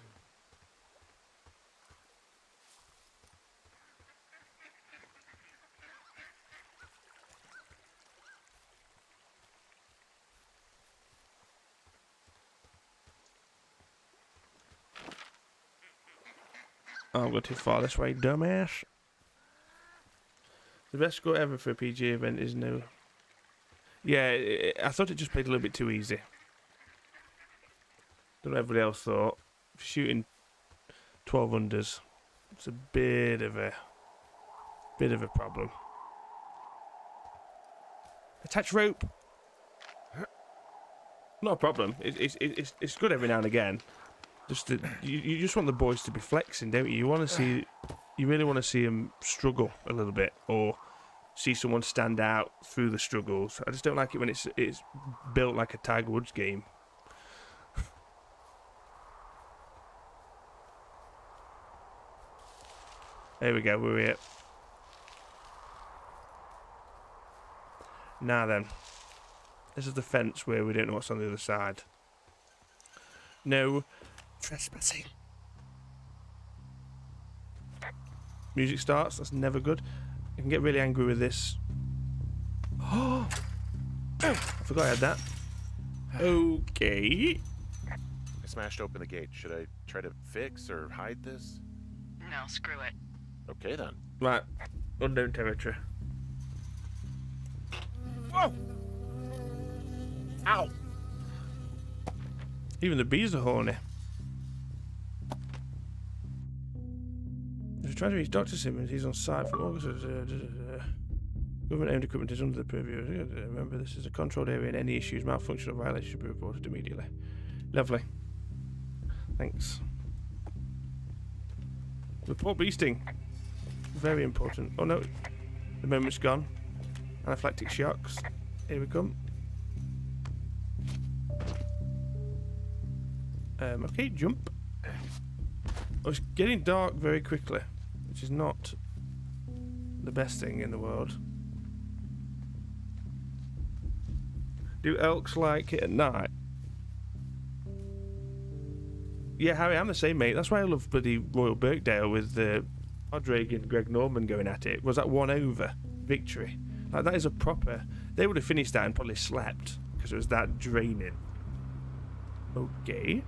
Oh, I'm going too far this way, dumbass. The best score ever for a P G A event is no... Yeah, it, I thought it just played a little bit too easy. Don't know what everybody else thought. Shooting twelve unders, it's a bit of a... Bit of a problem. Attach rope! Not a problem. It, it, it, it's, it's good every now and again. Just to, you, you just want the boys to be flexing, don't you? You want to see, you really want to see them struggle a little bit, or see someone stand out through the struggles. I just don't like it when it's it's built like a Tiger Woods game. There we go. We're here. Now then, this is the fence where we don't know what's on the other side. No trespassing. Music starts. That's never good. I can get really angry with this. Oh, I forgot I had that. Okay. I smashed open the gate. Should I try to fix or hide this? No, screw it. Okay then. Right. Unknown territory. Whoa! Ow! Even the bees are horny. If you're trying to reach Doctor Simmons, he's on site from August. Uh, Government-owned equipment is under the purview. Remember, this is a controlled area, and any issues, malfunction, or violation should be reported immediately. Lovely. Thanks. Report beasting. Very important. Oh no, the moment's gone. Anaphylactic shocks. Here we come. Um, okay, jump. Oh, it's getting dark very quickly, which is not the best thing in the world. Do elks like it at night? Yeah, Harry, I'm the same, mate. That's why I love bloody Royal Birkdale with uh, Odraig and Greg Norman going at it. Was that one over victory? Like, that is a proper... They would have finished that and probably slept, because it was that draining. Okay.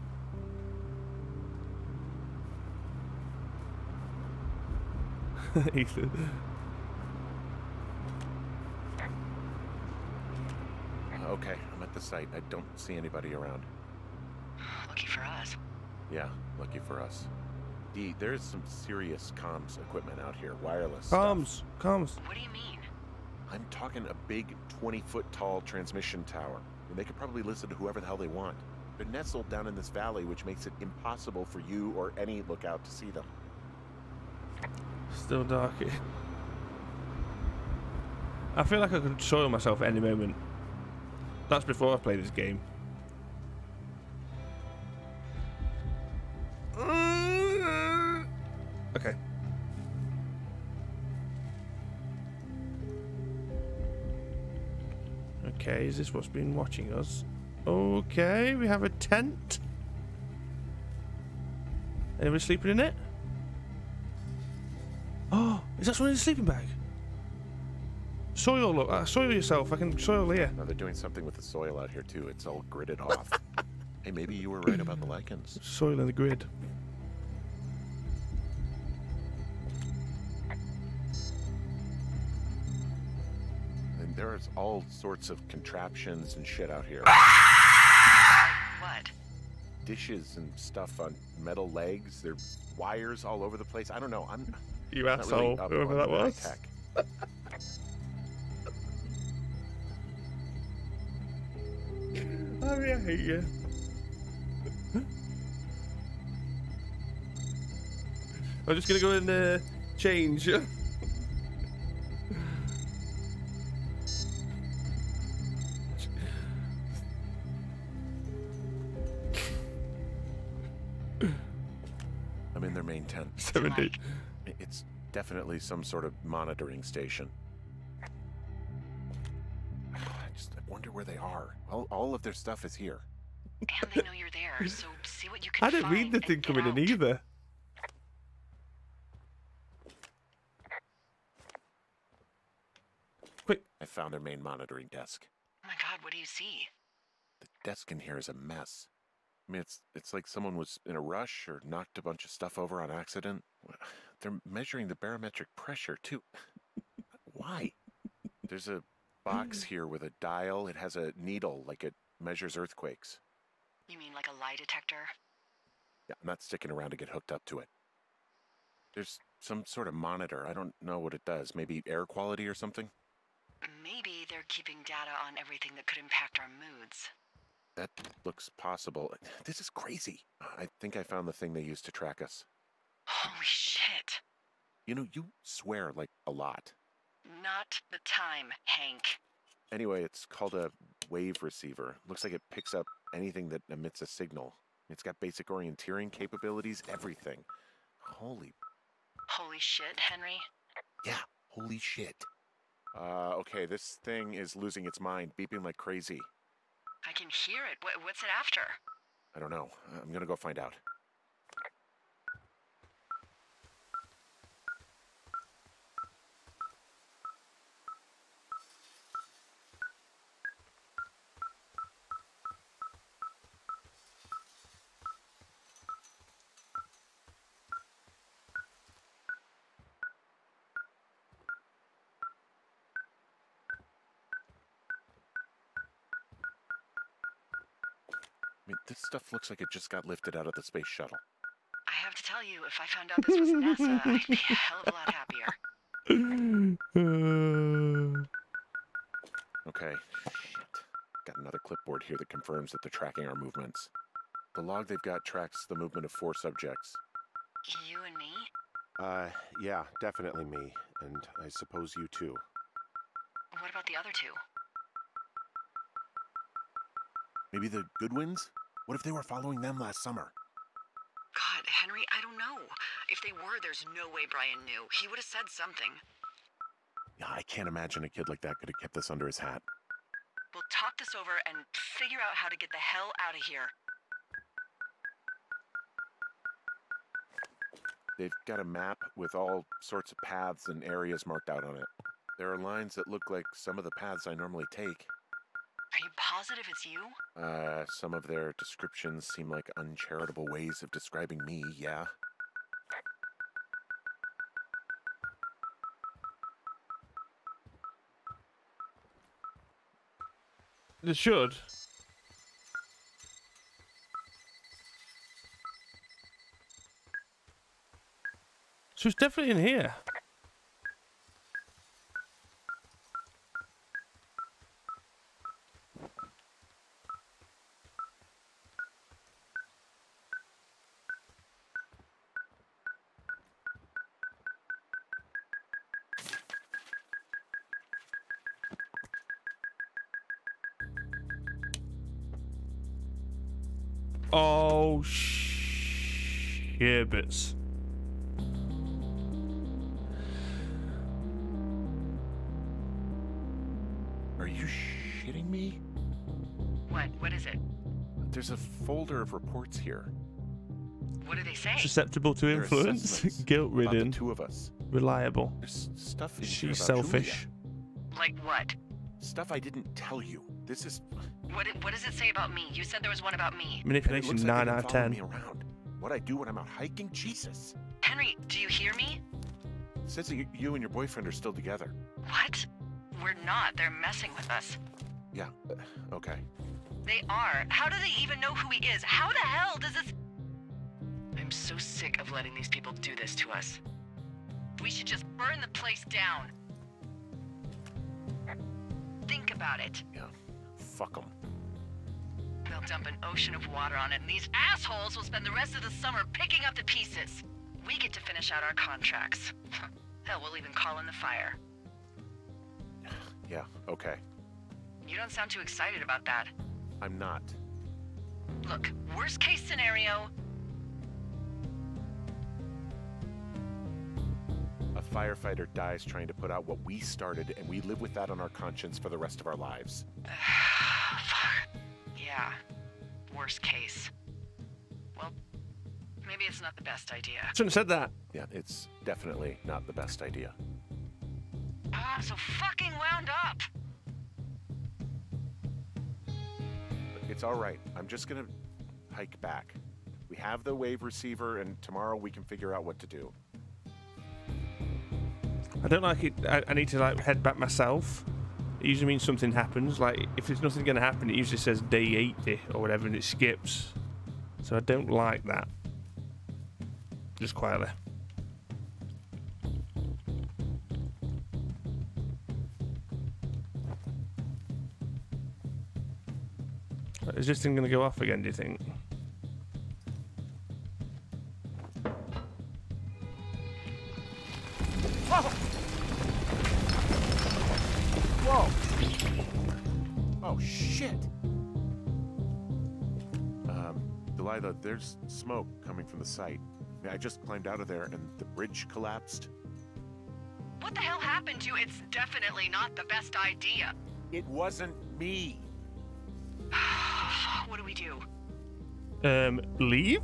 Ethan. Okay, I'm at the site. I don't see anybody around. Lucky for us. Yeah, lucky for us. D, there's some serious comms equipment out here, wireless stuff. Comms, comms. What do you mean? I'm talking a big twenty-foot tall transmission tower. And they could probably listen to whoever the hell they want. They're nestled down in this valley, which makes it impossible for you or any lookout to see them. Still dark. I feel like I could soil myself at any moment. That's before I play this game. Okay. Okay, is this what's been watching us? Okay, we have a tent. Anybody sleeping in it? Oh, is that someone in a sleeping bag? Soil, look. Uh, soil yourself. I can soil here. Now they're doing something with the soil out here too. It's all gridded off. Hey, maybe you were right about the lichens. Soil in the grid. And there's all sorts of contraptions and shit out here. What? Dishes and stuff on metal legs. There's wires all over the place. I don't know. I'm You not asshole. really up Whoever on that the high was. tech. Oh, yeah, I hate you. I'm just gonna go and uh, change. I'm in their main tent. seventy. It's definitely some sort of monitoring station. I just I wonder where they are. All, all of their stuff is here. And they know you're there, so see what you can I didn't find read the and thing get coming in out. either. Quick. I found their main monitoring desk. Oh my god, what do you see? The desk in here is a mess. I mean, it's it's like someone was in a rush or knocked a bunch of stuff over on accident. They're measuring the barometric pressure too. Why? There's a box here with a dial. It has a needle, like it measures earthquakes. You mean like a lie detector? Yeah, I'm not sticking around to get hooked up to it. There's some sort of monitor. I don't know what it does. Maybe air quality or something? Maybe they're keeping data on everything that could impact our moods. That looks possible. This is crazy. I think I found the thing they used to track us. Holy shit. You know, you swear like a lot. Not the time, Hank. Anyway, it's called a wave receiver. Looks like it picks up anything that emits a signal. It's got basic orienteering capabilities, everything. Holy... Holy shit, Henry. Yeah, holy shit. Uh, okay, this thing is losing its mind, beeping like crazy. I can hear it. What, what's it after? I don't know. I'm gonna go find out. I mean, this stuff looks like it just got lifted out of the space shuttle. I have to tell you, if I found out this was NASA, I'd be a hell of a lot happier. Okay, shit. Got another clipboard here that confirms that they're tracking our movements. The log they've got tracks the movement of four subjects. You and me? Uh, yeah, definitely me. And I suppose you too. What about the other two? Maybe the Goodwins? What if they were following them last summer? God, Henry, I don't know. If they were, there's no way Brian knew. He would have said something. Yeah, I can't imagine a kid like that could have kept this under his hat. We'll talk this over and figure out how to get the hell out of here. They've got a map with all sorts of paths and areas marked out on it. There are lines that look like some of the paths I normally take. Are you positive it's you? Uh, some of their descriptions seem like uncharitable ways of describing me, yeah. They should. So it's definitely in here. Oh, shibbits. Are you shitting me? What? What is it? There's a folder of reports here. What do they say? Susceptible to They're influence, assessments about guilt-ridden, the two of us. reliable. There's stuff in here She's about selfish. Julia. Like what? Stuff I didn't tell you. This is... What? What does it say about me? You said there was one about me. and it Manipulation looks like nine they've out been of following ten. me around. What I do when I'm out hiking? Jesus. Henry, do you hear me? It says that you- you and your boyfriend are still together. What? We're not. They're messing with us. Yeah, uh, okay. They are. How do they even know who he is? How the hell does this... I'm so sick of letting these people do this to us. We should just burn the place down. Think about it. Yeah, fuck them. They'll dump an ocean of water on it, and these assholes will spend the rest of the summer picking up the pieces. We get to finish out our contracts. Hell, we'll even call in the fire. Yeah, okay. You don't sound too excited about that. I'm not. Look, worst case scenario, A firefighter dies trying to put out what we started, and we live with that on our conscience for the rest of our lives. fuck. Yeah, worst case. Well, maybe it's not the best idea. Shouldn't have said that. Yeah, it's definitely not the best idea. Oh, I'm so fucking wound up. It's all right. I'm just gonna hike back. We have the wave receiver, and tomorrow we can figure out what to do. I don't like it. I, I need to like head back myself. It usually means something happens. Like if there's nothing going to happen, it usually says day eighty or whatever, and it skips. So I don't like that. Just quietly. Is this thing going to go off again, do you think? Whoa! Oh, shit! Um, Delilah, there's smoke coming from the site. I just climbed out of there and the bridge collapsed. What the hell happened to you? It's definitely not the best idea. It wasn't me! What do we do? Um, leave?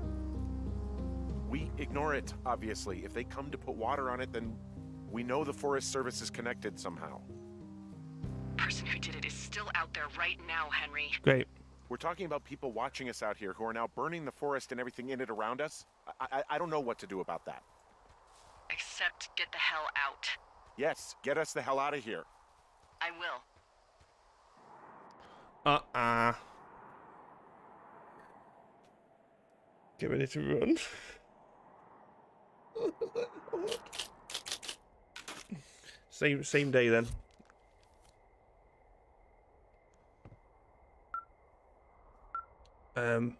We ignore it, obviously. If they come to put water on it, then we know the Forest Service is connected somehow. The person who did it is still out there right now, Henry. Great. We're talking about people watching us out here who are now burning the forest and everything in it around us. I, I, I don't know what to do about that. Except get the hell out. Yes, get us the hell out of here. I will. Uh-uh. Get ready to run. same same day then. Um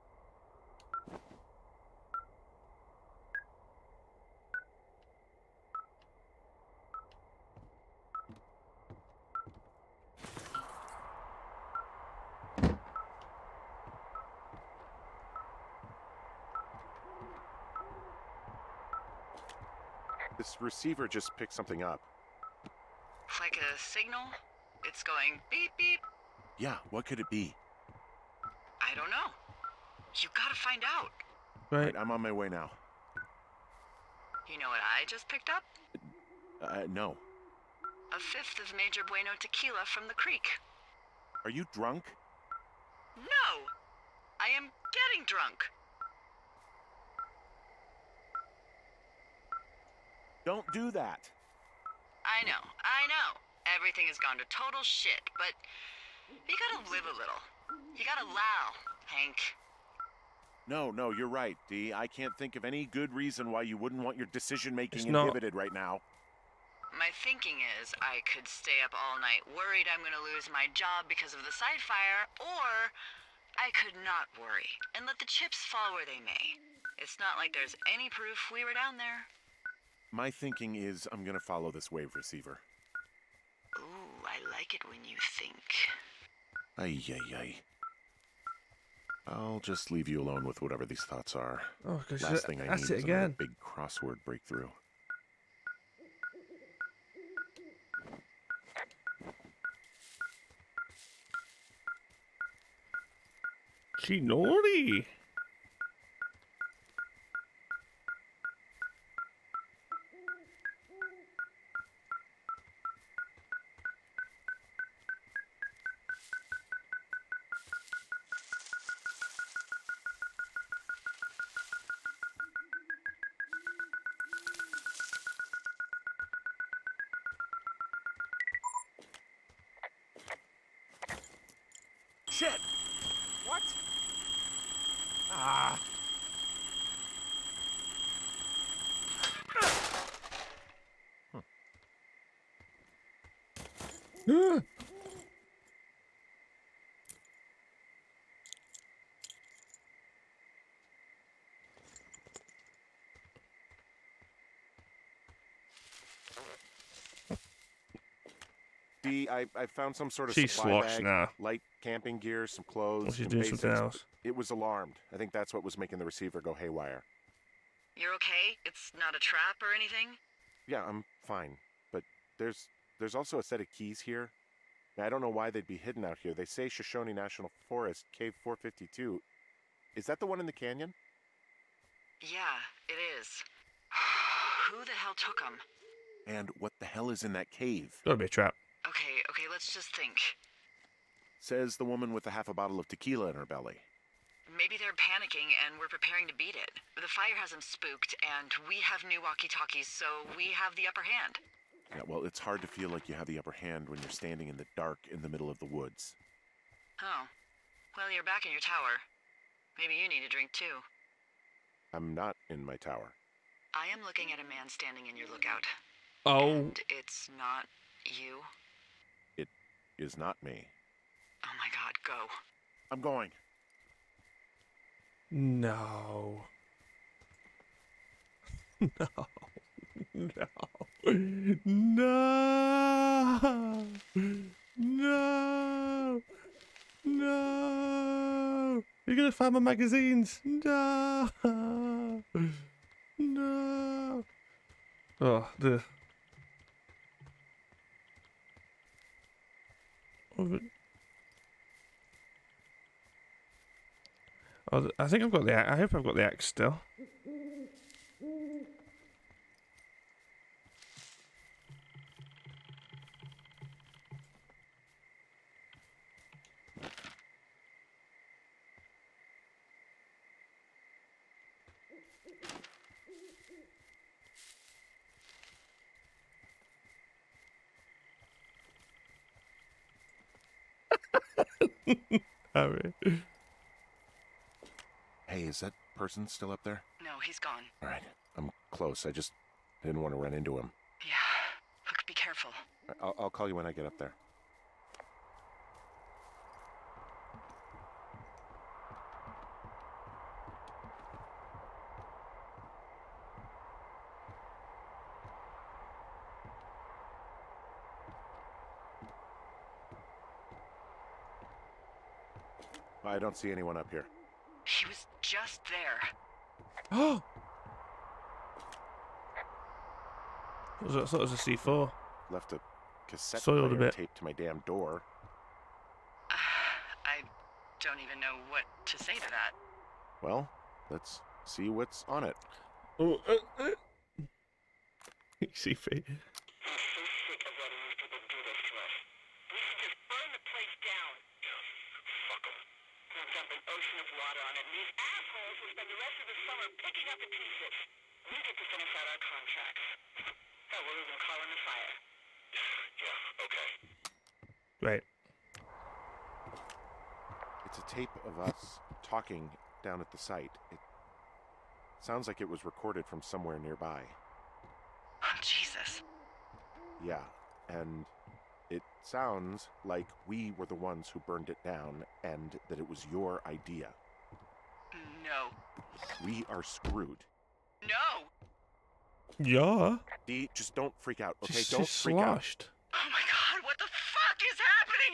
This receiver just picked something up. Like a signal? It's going beep beep. Yeah, what could it be? I don't know. You gotta find out. right. Right, I'm on my way now. You know what I just picked up? Uh, no. A fifth of Major Bueno tequila from the creek. Are you drunk? No! I am getting drunk. Don't do that. I know, I know. Everything has gone to total shit, but you gotta live a little. You gotta allow, Hank. No, no, you're right, Dee. I can't think of any good reason why you wouldn't want your decision-making It's not- inhibited right now. My thinking is I could stay up all night worried I'm gonna lose my job because of the side fire, or I could not worry and let the chips fall where they may. It's not like there's any proof we were down there. My thinking is I'm gonna follow this wave receiver. Ooh, I like it when you think. Ay, ay, ay. I'll just leave you alone with whatever these thoughts are. Oh, because Last thing I that's need it is another again. big crossword breakthrough. She naughty. Shit! What? Ah! Ah. Dee, I, I found some sort of She's supply sloshed bag, now. light camping gear, some clothes, Or she's some doing basics, something but else. It was alarmed. I think that's what was making the receiver go haywire. You're okay? It's not a trap or anything? Yeah, I'm fine. But there's there's also a set of keys here. Now, I don't know why they'd be hidden out here. They say Shoshone National Forest, Cave four fifty-two. Is that the one in the canyon? Yeah, it is. Who the hell took them? And what the hell is in that cave? Gotta be a trap. Okay, okay, let's just think. Says the woman with a half a bottle of tequila in her belly. Maybe they're panicking and we're preparing to beat it. The fire has them spooked, and we have new walkie-talkies, so we have the upper hand. Yeah, well, it's hard to feel like you have the upper hand when you're standing in the dark in the middle of the woods. Oh. Well, you're back in your tower. Maybe you need a drink, too. I'm not in my tower. I am looking at a man standing in your lookout. Oh. And it's not you. It is not me. Oh my god, go. I'm going. No. No. No. No. No. No. You're gonna find my magazines. No. No. Oh, the. Oh, the- Oh, I think I've got the. I hope I've got the axe still. Harry. Hey, is that person still up there? No, he's gone. All right. I'm close. I just didn't want to run into him. Yeah. Look, be careful. I'll, I'll call you when I get up there. I don't see anyone up here. He was just there. Oh! I thought it was a- I thought it was a C four. Left a cassette Soiled a player bit. taped to my damn door. I don't even know what to say to that. Well, let's see what's on it. Oh, uh, uh. C four. I'm so sick of letting these people do this to us. We should just burn the place down. dump an ocean of water on it, and these assholes will spend the rest of the summer picking up the pieces. We get to finish out our contracts. Hell, we'll even call in the fire. Yeah, okay. Right. It's a tape of us talking down at the site. It sounds like it was recorded from somewhere nearby. Oh, Jesus. Yeah, and it sounds like we were the ones who burned it down and that it was your idea. No. We are screwed. No! Yeah. Dee, just don't freak out, okay? Just, don't just freak out. sloshed. Oh my god, what the fuck is happening,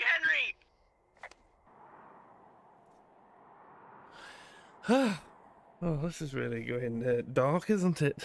Henry? Oh, this is really going uh, dark, isn't it?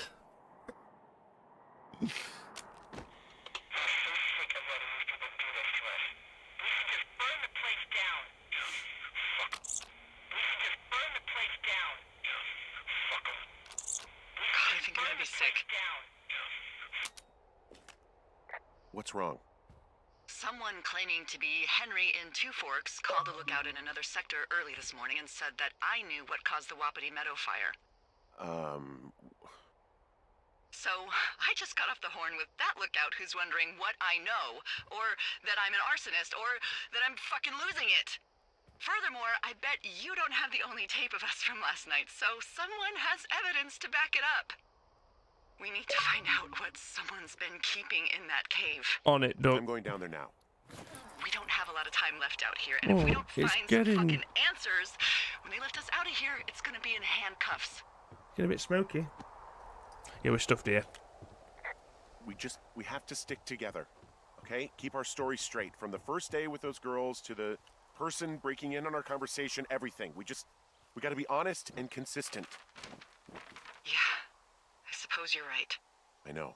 What's wrong? Someone claiming to be Henry in Two Forks called a lookout in another sector early this morning and said that I knew what caused the Wapiti Meadow fire. Um, So, I just got off the horn with that lookout who's wondering what I know, or that I'm an arsonist, or that I'm fucking losing it. Furthermore, I bet you don't have the only tape of us from last night, so someone has evidence to back it up. We need to find out what someone's been keeping in that cave. On it, I'm don't. going down there now. We don't have a lot of time left out here, and if we Oh, don't it's find getting- some fucking answers, when they lift us out of here, it's gonna be in handcuffs. Getting a bit smoky. Yeah, we're stuffed here. We just, we have to stick together, okay? Keep our story straight. From the first day with those girls to the person breaking in on our conversation, everything. We just, we gotta be honest and consistent. Yeah, I suppose you're right. I know.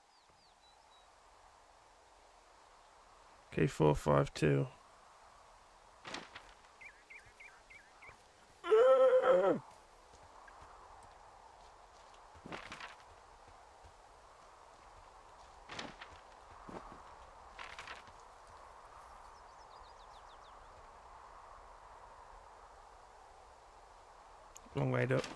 K four five two. Long way up.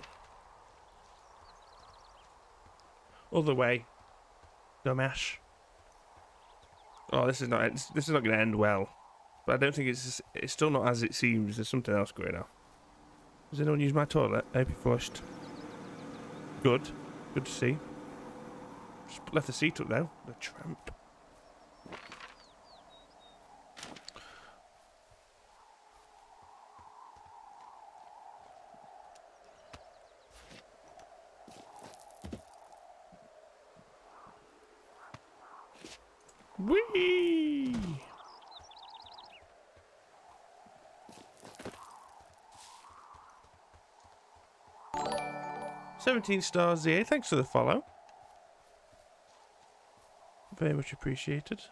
Other way. Dumbass. Oh, this is not. This is not going to end well. But I don't think it's. It's still not as it seems. There's something else going on. Does anyone use my toilet? I hope you flushed. Good. Good to see. Just left the seat up though. The tramp. Whee! Seventeen stars, Z A. Thanks for the follow. Very much appreciated.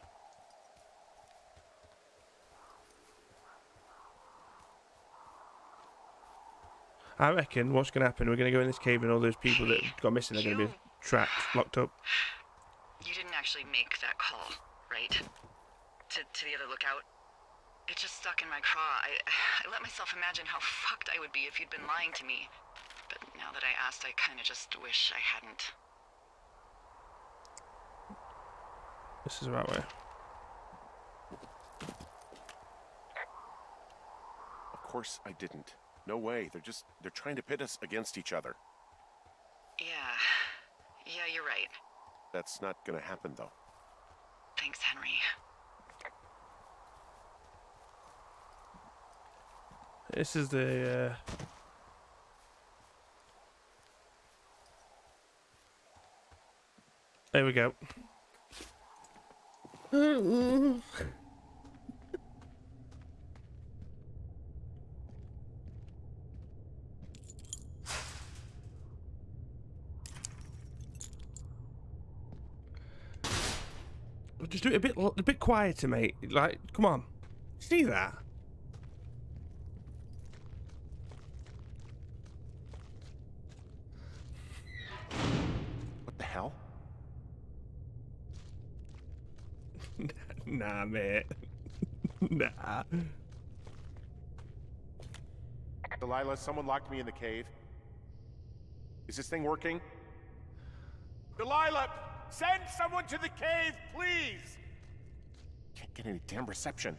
I reckon what's going to happen, we're going to go in this cave and all those people that got missing are going to be trapped, locked up. You didn't actually make that call, right? To, to the other lookout? It just stuck in my craw. I, I let myself imagine how fucked I would be if you'd been lying to me. But now that I asked, I kind of just wish I hadn't. This is the right way. Of course I didn't. No way. They're just, they're trying to pit us against each other. Yeah. Yeah, you're right. That's not gonna happen, though. Thanks, Henry. This is the, uh... There we go. Just do it a bit, a bit quieter, mate. Like, come on. See that? What the hell? Nah, mate. Nah. Delilah, someone locked me in the cave. Is this thing working? Delilah, send someone to the cave, please! Can't get any damn reception.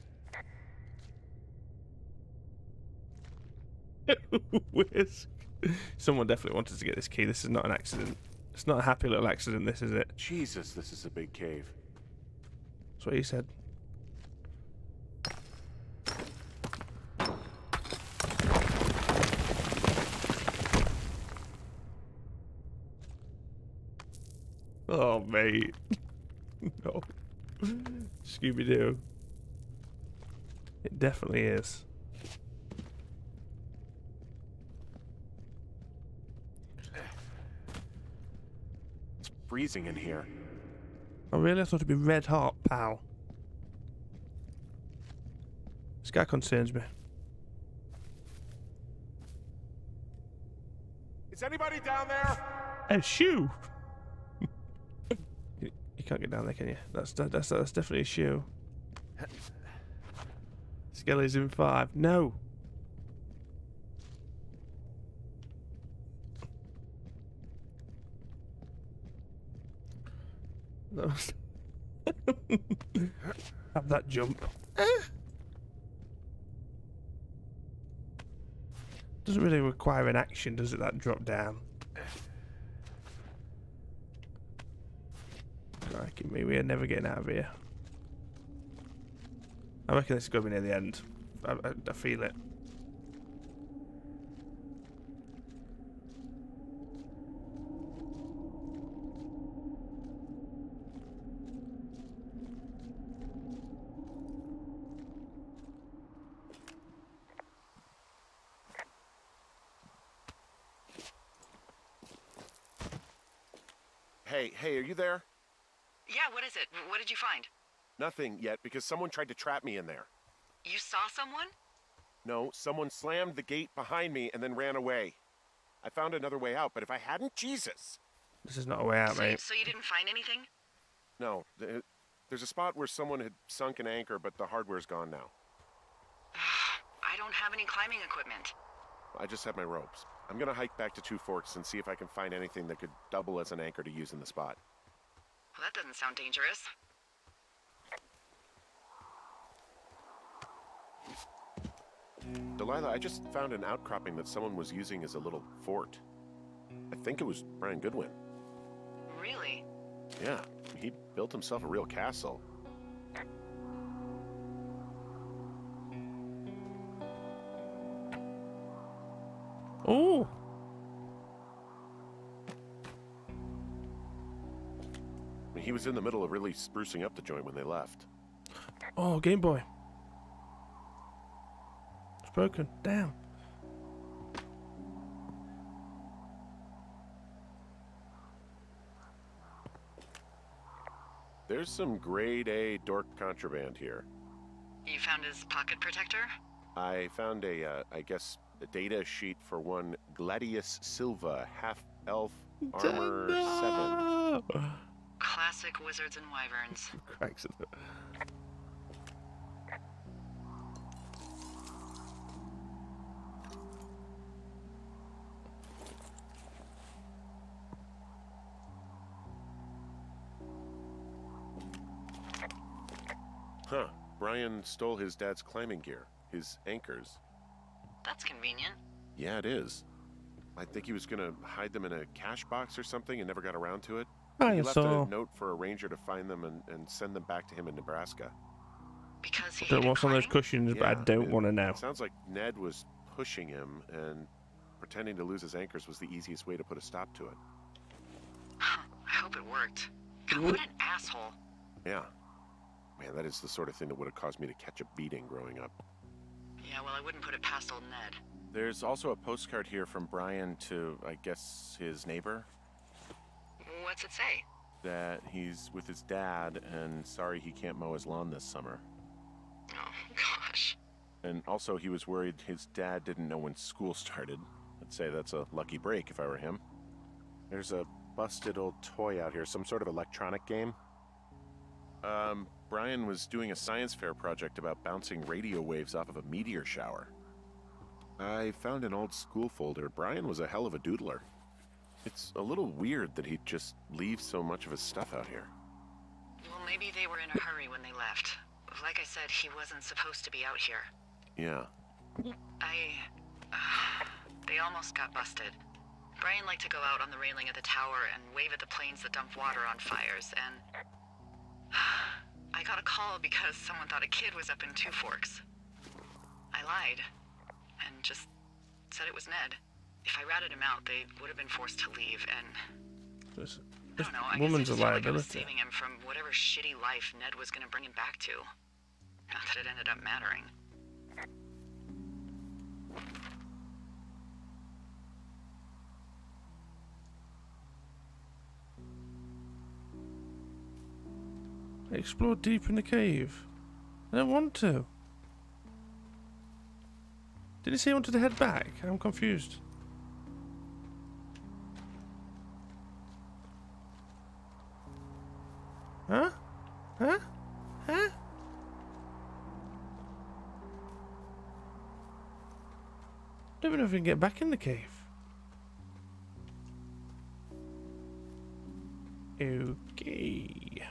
Whisk. Someone definitely wanted to get this key. This is not an accident. It's not a happy little accident, this, is it? Jesus, this is a big cave. That's what he said. Oh, mate. No. Scooby-Doo. It definitely is. It's freezing in here. Oh, really? I thought it'd be red hot, pal. This guy concerns me. Is anybody down there? A shoe! you, you can't get down there, can you? That's that's that's definitely a shoe. Skelly's in five. No! No. Have that jump. Doesn't really require an action, does it, that drop down? Crikey me, we are never getting out of here. I reckon this is going to be near the end. I, I, I feel it. Hey, hey, are you there? Yeah, what is it? What did you find? Nothing yet, because someone tried to trap me in there. You saw someone? No, someone slammed the gate behind me and then ran away. I found another way out, but if I hadn't, Jesus! This is not a way out, So, mate. so you didn't find anything? No, th- there's a spot where someone had sunk an anchor, but the hardware's gone now. I don't have any climbing equipment. I just have my ropes. I'm gonna hike back to Two Forks and see if I can find anything that could double as an anchor to use in the spot. Well, that doesn't sound dangerous. Delilah, I just found an outcropping that someone was using as a little fort. I think it was Brian Goodwin. Really? Yeah, he built himself a real castle. Oh! He was in the middle of really sprucing up the joint when they left. Oh, Game Boy. It's broken. Damn. There's some grade A dork contraband here. You found his pocket protector? I found a, uh, I guess, a data sheet for one Gladius Silva, half-elf armor seven. seven. Classic wizards and wyverns. Cracks of it. Huh. Brian stole his dad's climbing gear, his anchors. That's convenient. Yeah, it is. I think he was gonna hide them in a cash box or something and never got around to it. I He left saw. a note for a ranger to find them and, and send them back to him in Nebraska. Because he I don't hated know what's on those climbing? cushions, but I Yeah, don't it want to know. Sounds like Ned was pushing him, and pretending to lose his anchors was the easiest way to put a stop to it. Huh, I hope it worked. God, what an asshole. Yeah. Man, that is the sort of thing that would have caused me to catch a beating growing up. Yeah, well, I wouldn't put it past old Ned. There's also a postcard here from Brian to, I guess, his neighbor. What's it say? That he's with his dad and sorry he can't mow his lawn this summer. Oh, gosh. And also he was worried his dad didn't know when school started. I'd say that's a lucky break if I were him. There's a busted old toy out here, some sort of electronic game. Um, Brian was doing a science fair project about bouncing radio waves off of a meteor shower. I found an old school folder. Brian was a hell of a doodler. It's a little weird that he'd just leave so much of his stuff out here. Well, maybe they were in a hurry when they left. Like I said, he wasn't supposed to be out here. Yeah. I... Uh, they almost got busted. Brian liked to go out on the railing of the tower and wave at the planes that dump water on fires, and... I got a call because someone thought a kid was up in Two Forks. I lied, and just said it was Ned. If I ratted him out, they would have been forced to leave, and... This, I this don't know, I woman's guess a I just felt like I was liability. saving him from whatever shitty life Ned was gonna bring him back to. Not that it ended up mattering. I explored deep in the cave. I don't want to. Did he say he wanted to head back? I'm confused. Huh? Huh? Huh? Don't even know if we can get back in the cave. Okay.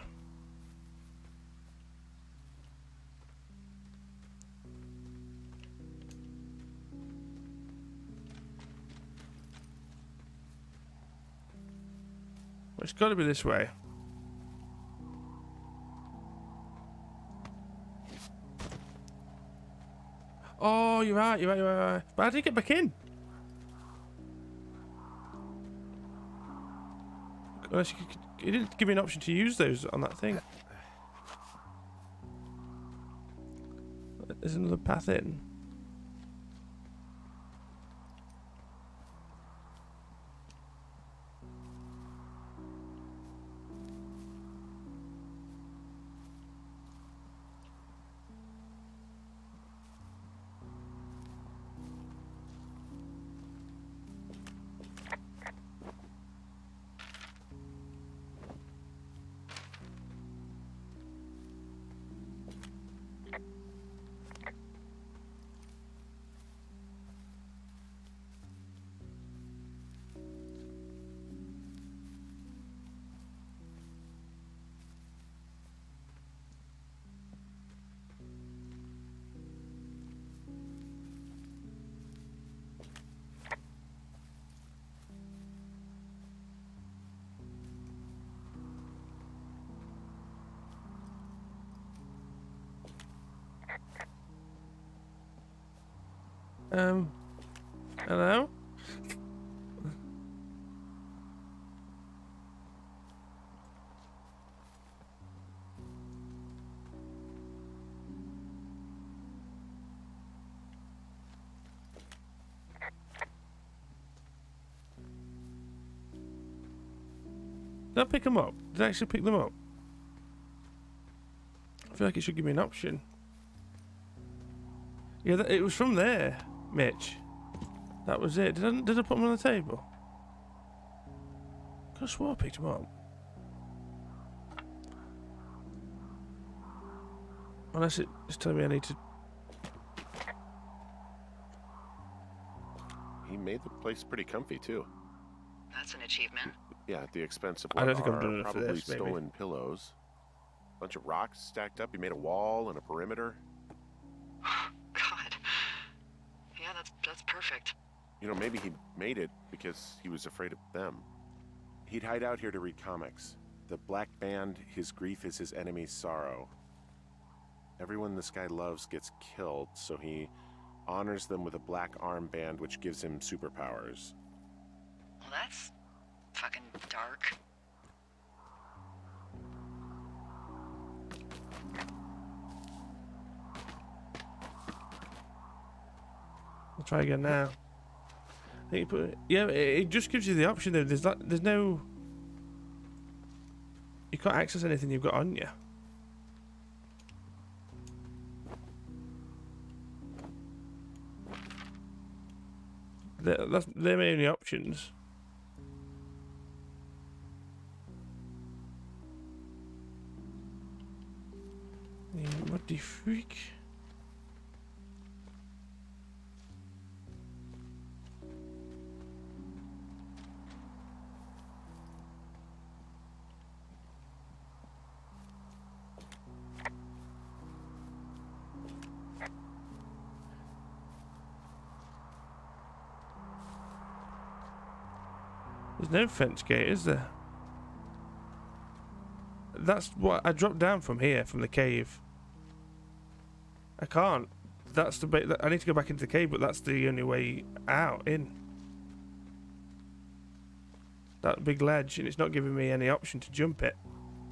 Well, it's got to be this way. Oh, you're right, you're right, you're right. But how did he get back in? Unless you could, he didn't give me an option to use those on that thing. There's another path in. Um, hello? Did I pick them up? Did I actually pick them up? I feel like it should give me an option. Yeah, that, it was from there, Mitch. That was it. Did I, did I put them on the table? I could have swore I picked them up. Unless it, it's telling me I need to... He made the place pretty comfy, too. That's an achievement. Yeah, at the expense of I what don't think I'm are doing it for probably this, maybe. stolen pillows. Bunch of rocks stacked up. He made a wall and a perimeter. God. Yeah, that's that's perfect. You know, maybe he made it because he was afraid of them. He'd hide out here to read comics. The Black Band, his grief is his enemy's sorrow. Everyone this guy loves gets killed, so he honors them with a black armband which gives him superpowers. Well, that's fucking dark. I'll try again now. I think you put, yeah, it, it just gives you the option though. There's not, there's no... You can't access anything you've got on you. They're, that's, they're my only options. Yeah, what the freak? There's no fence gate, is there? That's what I dropped down from here, from the cave. I can't. That's the bit that I need to go back into the cave, but that's the only way out, in. That big ledge, and it's not giving me any option to jump it.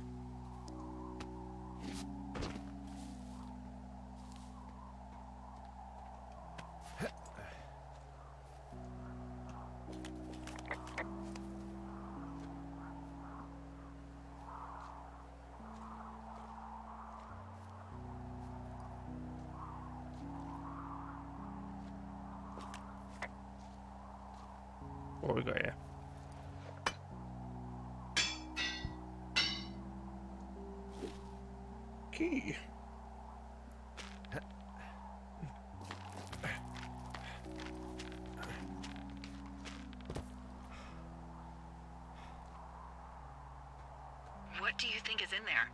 What we got here? Key. What do you think is in there?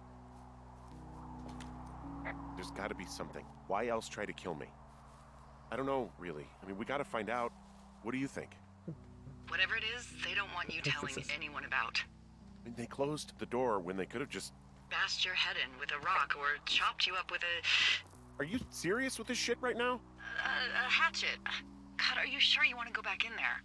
There's got to be something. Why else try to kill me? I don't know, really. I mean, we got to find out. What do you think? Whatever it is, they don't want you telling anyone about. I mean, they closed the door when they could have just... Bashed your head in with a rock or chopped you up with a... Are you serious with this shit right now? A, a hatchet. God, are you sure you want to go back in there?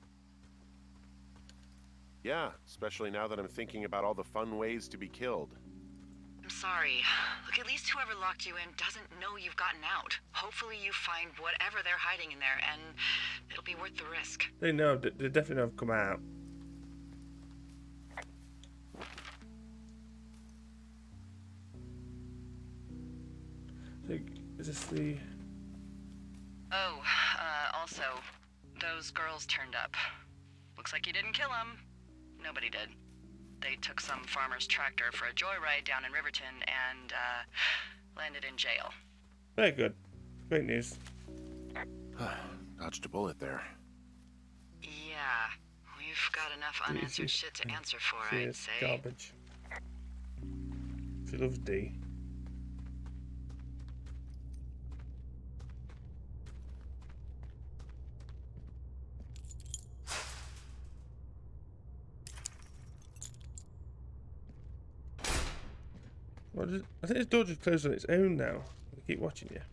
Yeah, especially now that I'm thinking about all the fun ways to be killed. I'm sorry. Look, at least whoever locked you in doesn't know you've gotten out. Hopefully you find whatever they're hiding in there, and it'll be worth the risk. They know. They definitely have come out. Is this the... Oh, uh, also, those girls turned up. Looks like you didn't kill them. Nobody did. They took some farmer's tractor for a joyride down in Riverton and, uh, landed in jail. Very good. Great news. Dodged a bullet there. Yeah, we've got enough unanswered shit to answer for, She I'd is say. garbage. She loves D. What is it? I think this door just closed on its own now. I keep watching you.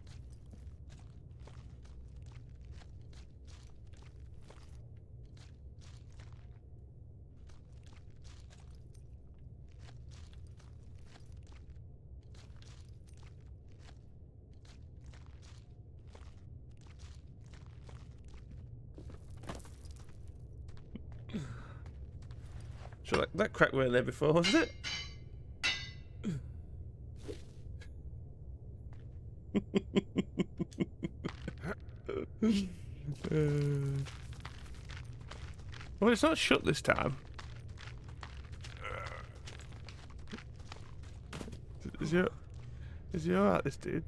So like that crack weren't there before, was it? uh, well, it's not shut this time. Is he, is he alright, this dude?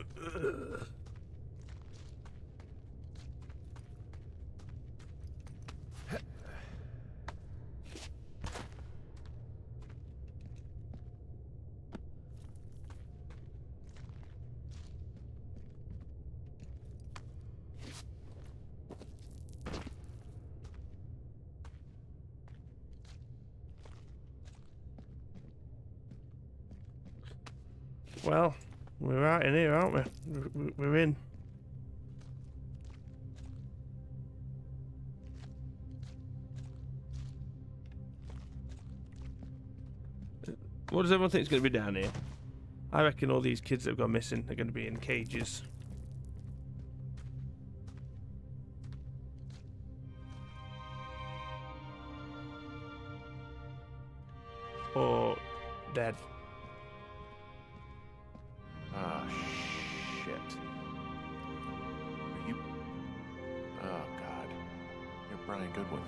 Well, we're out in here, aren't we? We're, we're in. What does everyone think is going to be down here? I reckon all these kids that have gone missing are going to be in cages. Or dead. Ah, shit. Are you... Oh, God. You're Brian Goodwin.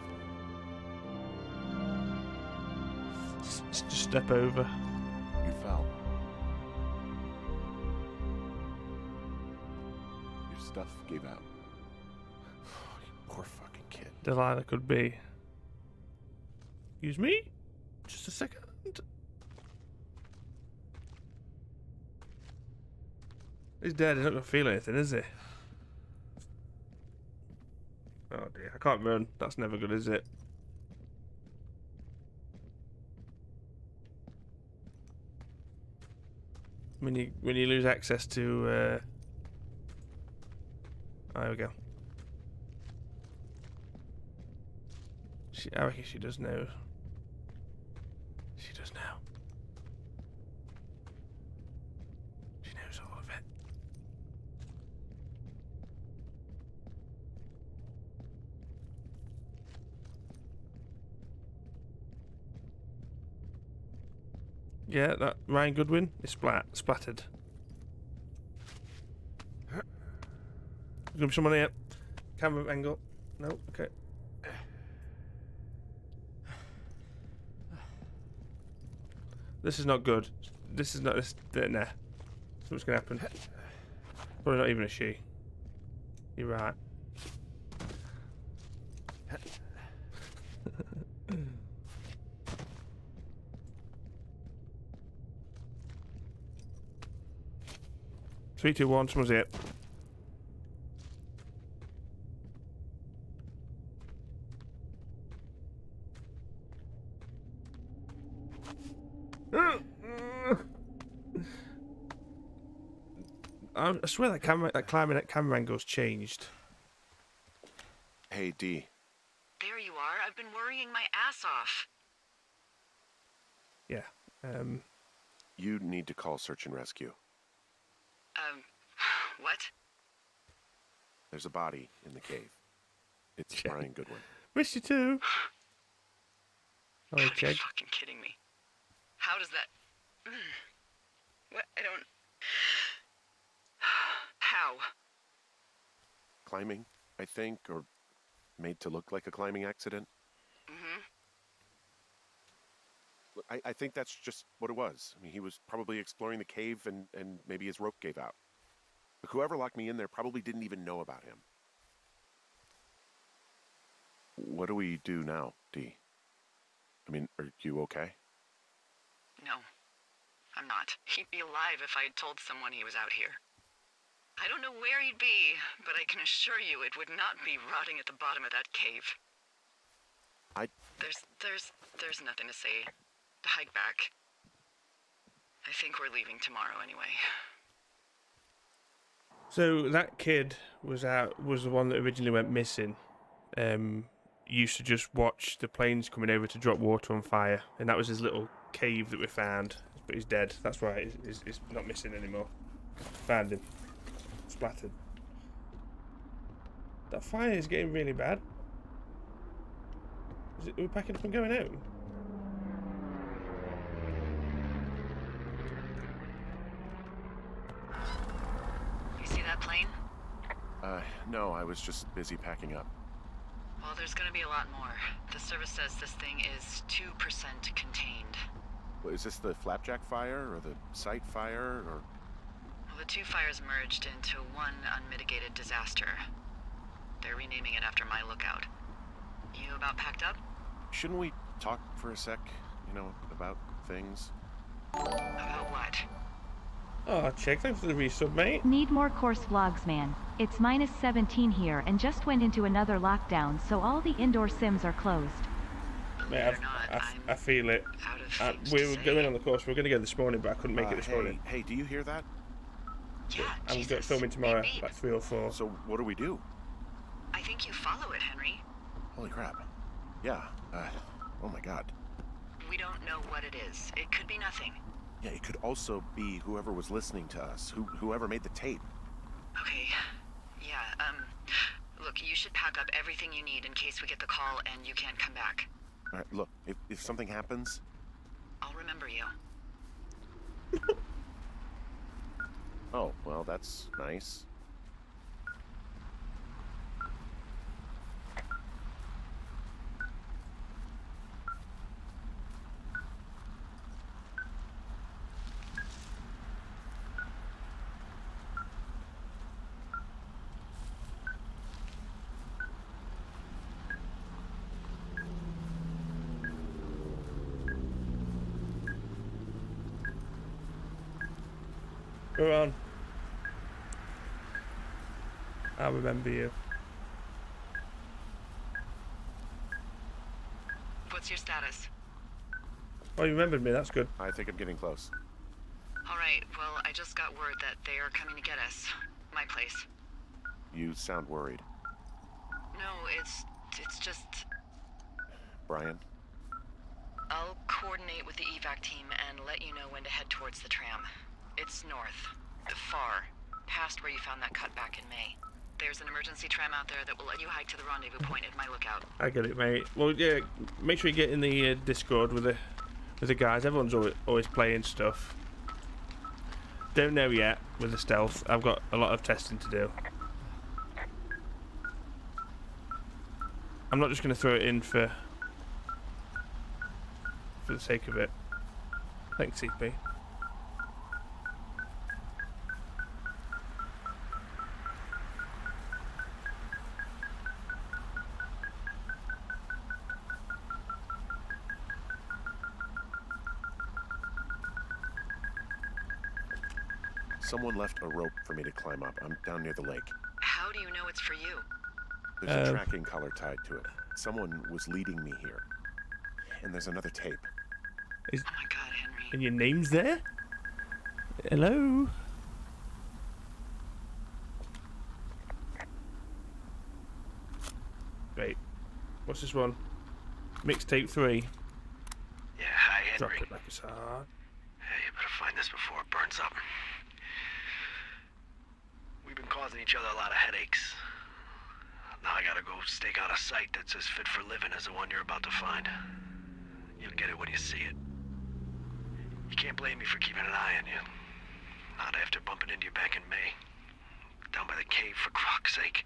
Just, just step over. You fell. Your stuff gave out. Oh, you poor fucking kid. Delilah could be. Excuse me? Just a second. He's dead, he's not going to feel anything, is he? Oh dear, I can't run. That's never good, is it? when you when you lose access to. Uh... Oh, there we go. She, I reckon she does know. She does know. She knows all of it. Yeah, that Ryan Goodwin is splat splattered. There's gonna be someone here. Camera angle. No, okay. This is not good. This is not this. Nah. Something's gonna happen. Probably not even a she. You're right. Three, two, one. Someone's here. I swear that camera, that climbing that camera angle's changed. Hey, D. There you are. I've been worrying my ass off. Yeah. Um. You need to call search and rescue. Um, what? There's a body in the cave. It's Yeah. Ryan Goodwin. Miss you too. You're Okay. fucking kidding me. How does that... What? I don't... How? Climbing, I think, or made to look like a climbing accident. Mm-hmm. Look, I, I think that's just what it was. I mean, he was probably exploring the cave and, and maybe his rope gave out. But whoever locked me in there probably didn't even know about him. What do we do now, D? I mean, are you okay? No, I'm not. He'd be alive if I had told someone he was out here. I don't know where he'd be, but I can assure you it would not be rotting at the bottom of that cave. I... There's, there's, there's nothing to say. Hike back. I think we're leaving tomorrow anyway. So that kid was out was the one that originally went missing. Um, used to just watch the planes coming over to drop water on fire, and that was his little cave that we found. But he's dead. That's why he's, he's, he's not missing anymore. Found him, splattered. That fire is getting really bad. Is it, are we packing up and going out? You see that plane? Uh, no, I was just busy packing up. Well, there's gonna be a lot more. The service says this thing is two percent contained. Well, is this the Flapjack fire, or the site fire, or... Well, the two fires merged into one unmitigated disaster. They're renaming it after my lookout. You about packed up? Shouldn't we talk for a sec, you know, about things? About what? Oh, check. Thanks for the resub, mate. Need more course vlogs, man. It's minus seventeen here and just went into another lockdown, so all the indoor sims are closed. Mate, Believe it I've, or not, I, I'm I feel it. out of Uh, things we to were say. going on the course. We were going to go this morning, but I couldn't make Uh, it this hey, morning. hey, do you hear that? Yeah, I'm Jesus. go- filming tomorrow, Beep, beep. like three or four. So what do we do? I think you follow it, Henry. Holy crap. Yeah, uh, oh my god. We don't know what it is. It could be nothing. Yeah, it could also be whoever was listening to us, who whoever made the tape. Okay. Yeah, um, look, you should pack up everything you need in case we get the call and you can't come back. All right, look, if, if something happens... I'll remember you. Oh, well, that's nice. Go on. I'll remember you. What's your status? Oh, you remembered me. That's good. I think I'm getting close. All right, well, I just got word that they are coming to get us. My place. You sound worried. No, it's... it's just... Brian? I'll coordinate with the evac team and let you know when to head towards the tram. It's north. Far. Past where you found that cut back in May. There's an emergency tram out there that will let you hike to the rendezvous point at my lookout. I get it, mate. Well, yeah, make sure you get in the uh, Discord with the with the guys. Everyone's always, always playing stuff. Don't know yet with the stealth. I've got a lot of testing to do. I'm not just going to throw it in for for the sake of it. Thanks, C P. Someone left a rope for me to climb up. I'm down near the lake. How do you know it's for you? There's a Um. tracking collar tied to it. Someone was leading me here. And there's another tape. Oh my god, Henry. And your name's there? Hello? Wait. What's this one? Mixtape three. Yeah, hi, Drop Henry. it like it's hard. Hey, you better find this before it burns up. We've been causing each other a lot of headaches. Now I gotta go stake out a site that's as fit for living as the one you're about to find. You'll get it when you see it. You can't blame me for keeping an eye on you. Not after bumping into you back in May. Down by the cave, for croc's sake.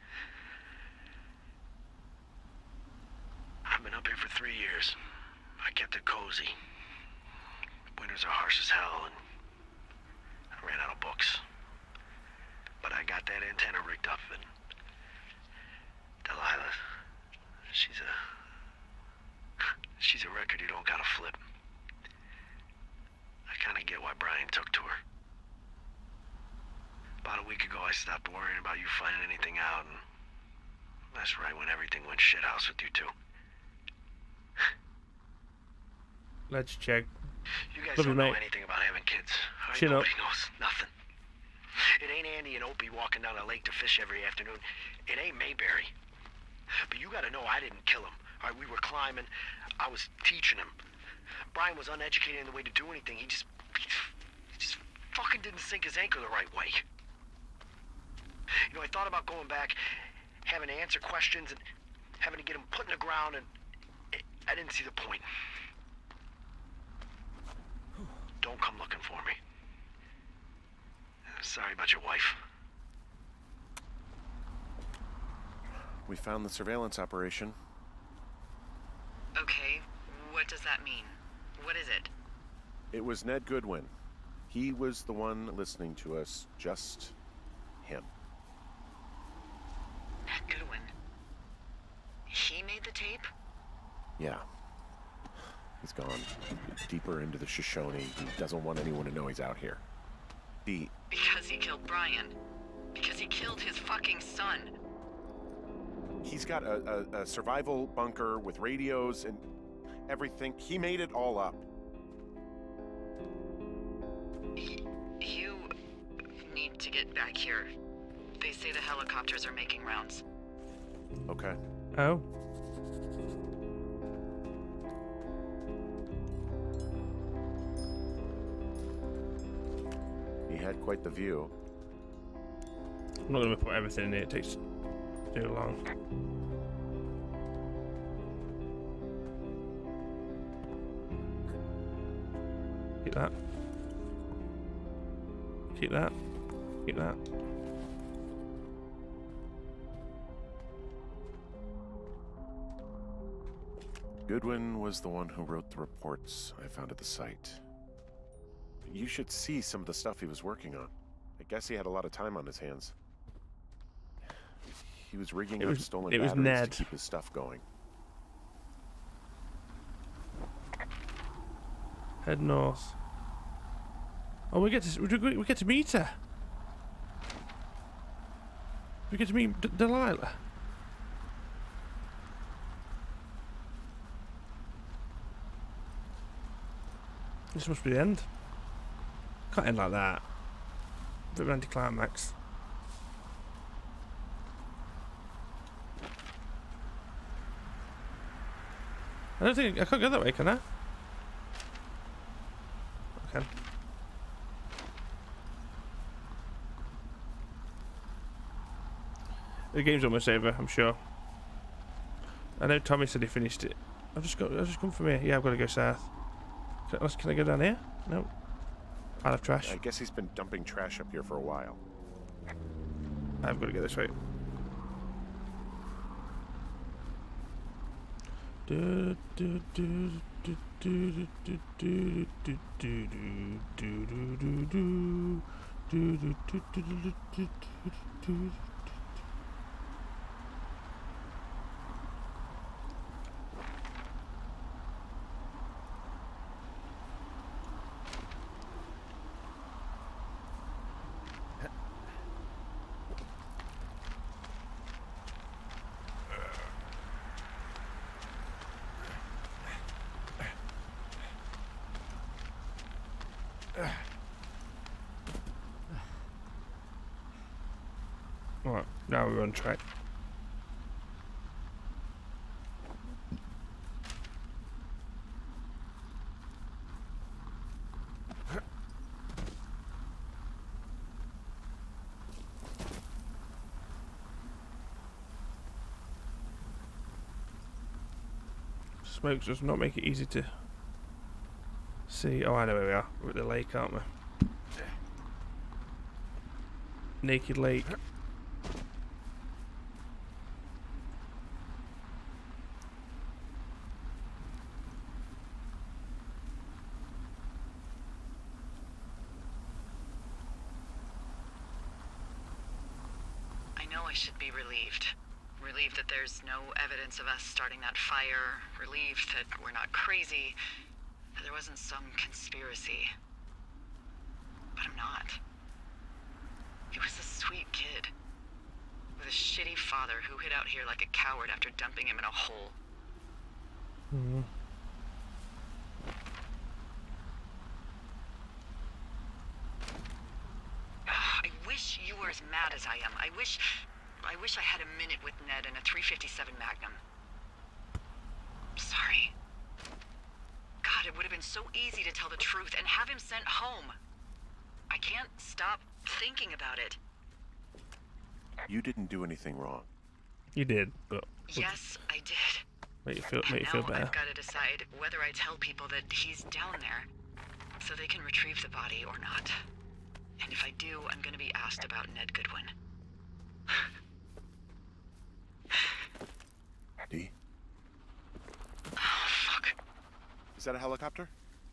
I've been up here for three years. I kept it cozy. Winters are harsh as hell, and I ran out of books. But I got that antenna rigged up, and Delilah, she's a... she's a record you don't gotta flip. I kinda get why Brian took to her. About a week ago, I stopped worrying about you finding anything out, and that's right when everything went shithouse with you two. Let's check. You guys Love you, don't know mate. anything about having kids. All right? Chin up. Nobody knows nothing. It ain't Andy and Opie walking down a lake to fish every afternoon. It ain't Mayberry. But you gotta know I didn't kill him. All right, we were climbing. I was teaching him. Brian was uneducated in the way to do anything. He just... he just fucking didn't sink his anchor the right way. You know, I thought about going back, having to answer questions, and having to get him put in the ground, and I didn't see the point. Don't come looking for me. Sorry about your wife. We found the surveillance operation. Okay, what does that mean? What is it? It was Ned Goodwin. He was the one listening to us. Just him. Ned Goodwin. He made the tape? Yeah. He's gone deeper into the Shoshone. He doesn't want anyone to know he's out here. The... Because he killed Brian. Because he killed his fucking son. He's got a, a, a survival bunker with radios and everything. He made it all up. Y- you need to get back here. They say the helicopters are making rounds. Okay. Oh. He had quite the view. I'm not going to put everything in it. It takes too long. Keep that. Keep that. Keep that. Goodwin was the one who wrote the reports I found at the site. You should see some of the stuff he was working on. I guess he had a lot of time on his hands. He was rigging It up was- stolen it was batteries Ned. to keep his stuff going. Head north. Oh, we get to we get- we get to meet her. We get to meet D- Delilah. This must be the end. Can't end like that. Bit of anticlimax. I don't think I can't go that way, can I? I can. The game's almost over, I'm sure. I know Tommy said he finished it. I've just got. I've just come from here. Yeah, I've got to go south. Can, can I go down here? No. I'll have trash. I guess he's been dumping trash up here for a while. I've got to go this way. Do, do, do, do, do, do, do, do, do, do, do, do, do, do, do, do, do, do, do. Right, now we're on track. Smoke does not make it easy to see. Oh, I know where we are. We're at the lake, aren't we? Naked Lake. I know I should be relieved. Relieved that there's no evidence of us starting that fire. Relieved that we're not crazy. That there wasn't some conspiracy. But I'm not. He was a sweet kid. With a shitty father who hid out here like a coward after dumping him in a hole. Mm-hmm. I wish you were as mad as I am. I wish... I wish I had a minute with Ned and a three fifty-seven Magnum. Sorry. God, it would have been so easy to tell the truth and have him sent home. I can't stop thinking about it. You didn't do anything wrong. You did, but Yes, I did. make you feel And make you now feel better. I've got to decide whether I tell people that he's down there so they can retrieve the body or not. And if I do, I'm going to be asked about Ned Goodwin. D? Oh, fuck. Is that a helicopter?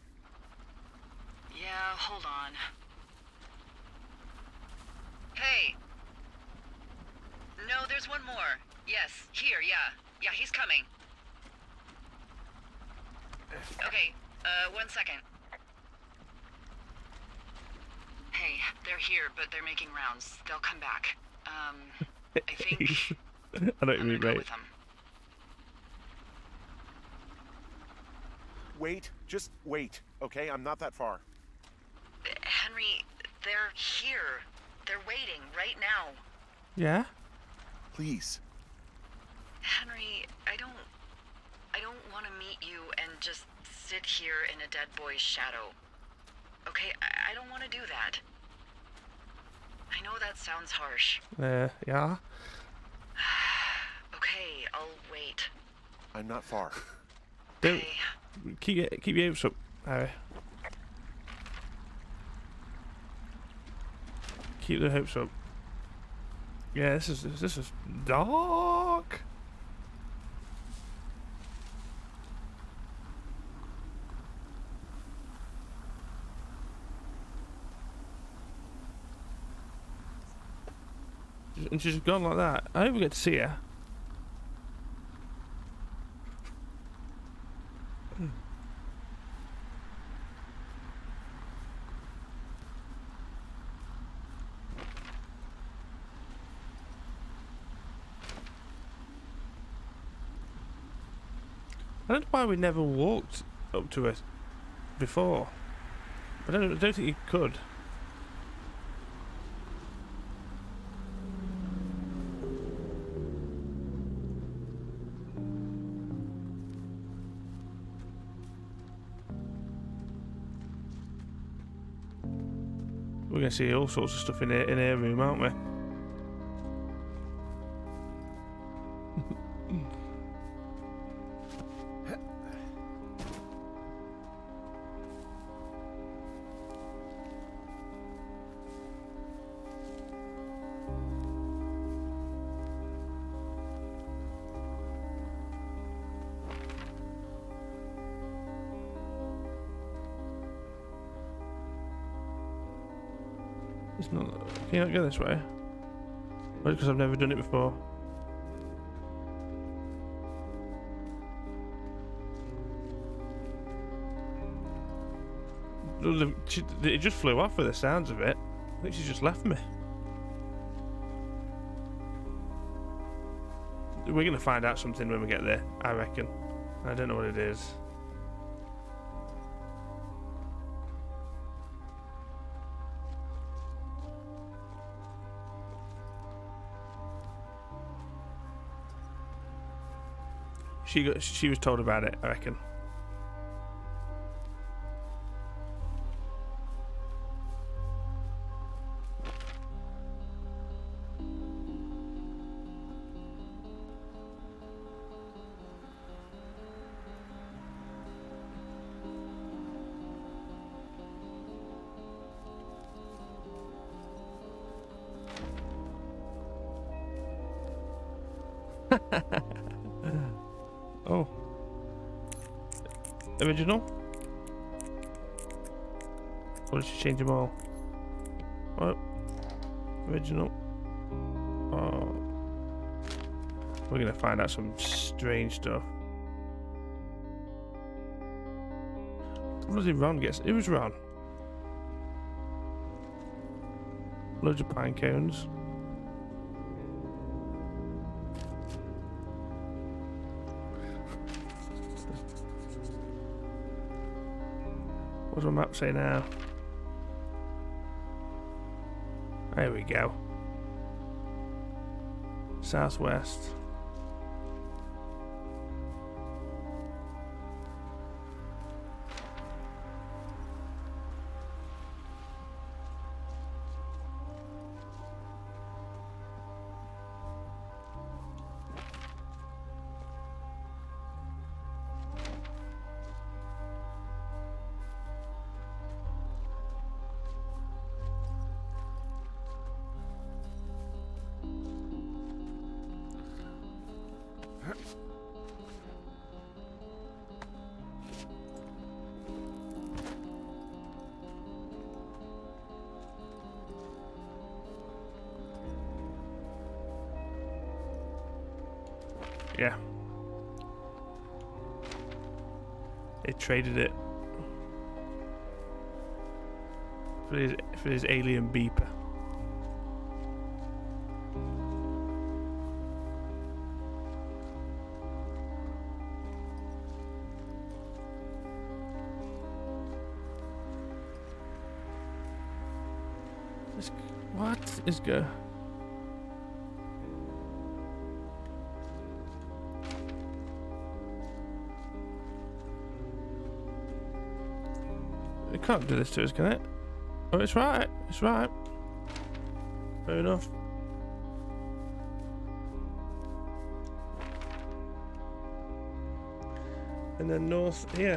Yeah, hold on. Hey! No, there's one more. Yes, here, yeah. Yeah, he's coming. Okay, uh, one second. Hey, they're here, but they're making rounds. They'll come back. Um, I think I know what you I'm mean, gonna go right? with them. Wait, just wait, okay? I'm not that far. Henry, they're here. They're waiting right now. Yeah. Please. Henry, I don't... I don't want to meet you and just sit here in a dead boy's shadow. Okay, I, I don't want to do that. I know that sounds harsh. Uh, yeah. Okay, I'll wait. I'm not far. Don't Okay. keep your keep your hopes up, Harry. Keep the hopes up. Yeah, this is this is dark. And she's gone like that. I hope we get to see her. I don't know why we never walked up to it before. I don't, I don't think you could. We're going to see all sorts of stuff in her, in her room, aren't we? It's not. Can you not go this way? Or because I've never done it before. It just flew off with the sounds of it. I think she just left me. We're gonna find out something when we get there, I reckon. I don't know what it is. She got, she was told about it, I reckon. Oh. Original? Or did she change them all? Oh. Original. Oh. We're gonna find out some strange stuff. What did Ron get? It was Ron. Loads of pine cones. What does my map say now? There we go. Southwest. Yeah. They traded it for his, for his alien beeper. This, what is go? It can't do this to us, can it? Oh, it's right. It's right. Fair enough. And then north here.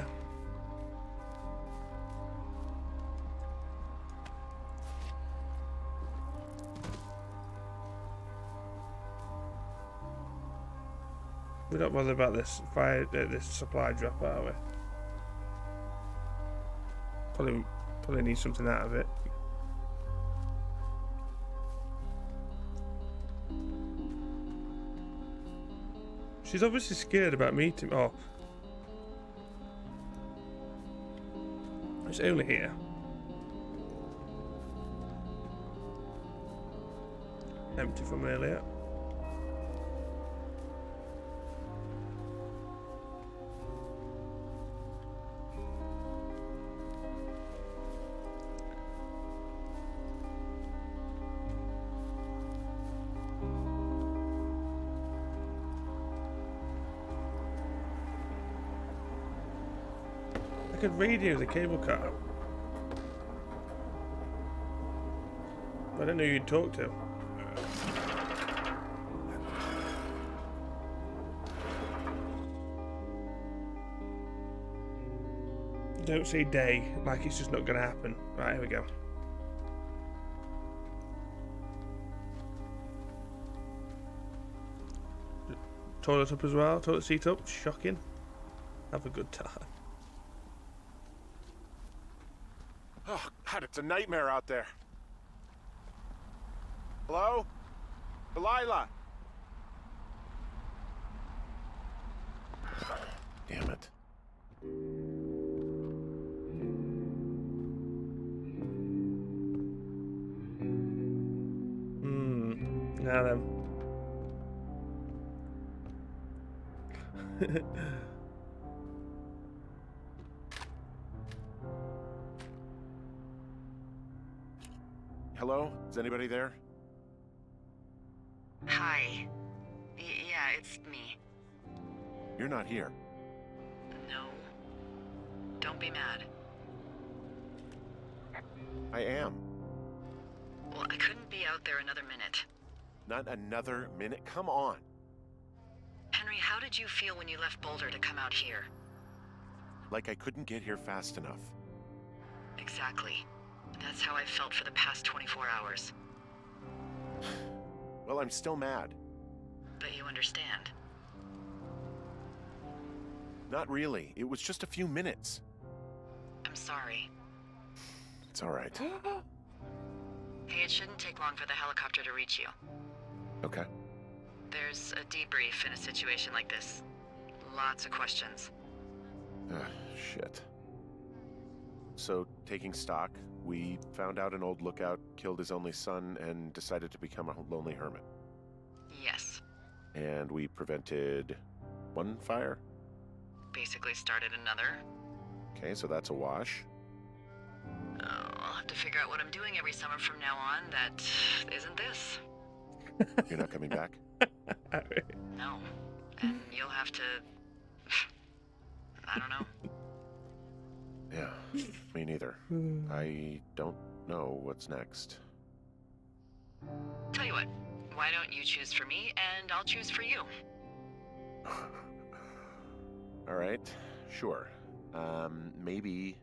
We're not bothered about this fire, uh, this supply drop, are we? Probably, probably need something out of it. She's obviously scared about meeting. Oh, it's only here. Empty from earlier. I could radio the cable car. don't know who you'd talk to. Don't say day, like it's just not going to happen. Right, here we go. Toilet up as well, toilet seat up, shocking. Have a good time. Oh, God, it's a nightmare out there. Hello? Delilah? Damn it. Hmm, now then. Hello? Is anybody there? Hi. Y yeah, it's me. You're not here. No. Don't be mad. I am. Well, I couldn't be out there another minute. Not another minute? Come on. Henry, how did you feel when you left Boulder to come out here? Like I couldn't get here fast enough. Exactly. That's how I felt for the past twenty-four hours. Well, I'm still mad. But you understand. Not really. It was just a few minutes. I'm sorry. It's all right. Hey, it shouldn't take long for the helicopter to reach you. Okay. There's a debrief in a situation like this. Lots of questions. Ah, shit. So, taking stock, we found out an old lookout killed his only son and decided to become a lonely hermit. Yes. And we prevented one fire? Basically started another. Okay, so that's a wash. Oh, I'll have to figure out what I'm doing every summer from now on that isn't this. You're not coming back? No. And you'll have to... I don't know. Yeah, me neither. I don't know what's next. Tell you what, why don't you choose for me and I'll choose for you? All right, sure. Um, maybe...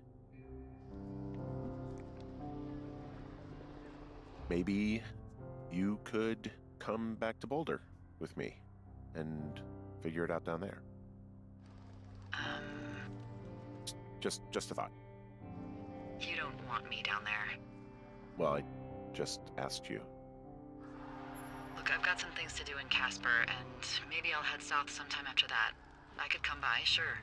Maybe you could come back to Boulder with me and figure it out down there. Um... Just, just a thought. You don't want me down there. Well, I just asked you. Look, I've got some things to do in Casper, and maybe I'll head south sometime after that. I could come by, sure.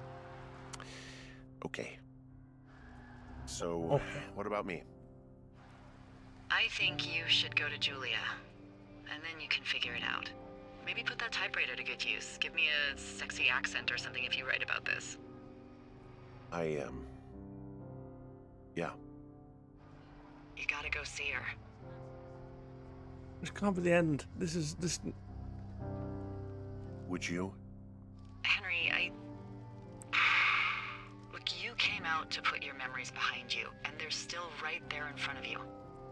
Okay. So, Okay. what about me? I think you should go to Julia, and then you can figure it out. Maybe put that typewriter to good use. Give me a sexy accent or something if you write about this. I am. Um, yeah. You gotta go see her. This can't be the end. This is this. Would you? Henry, I... Look, you came out to put your memories behind you, and they're still right there in front of you.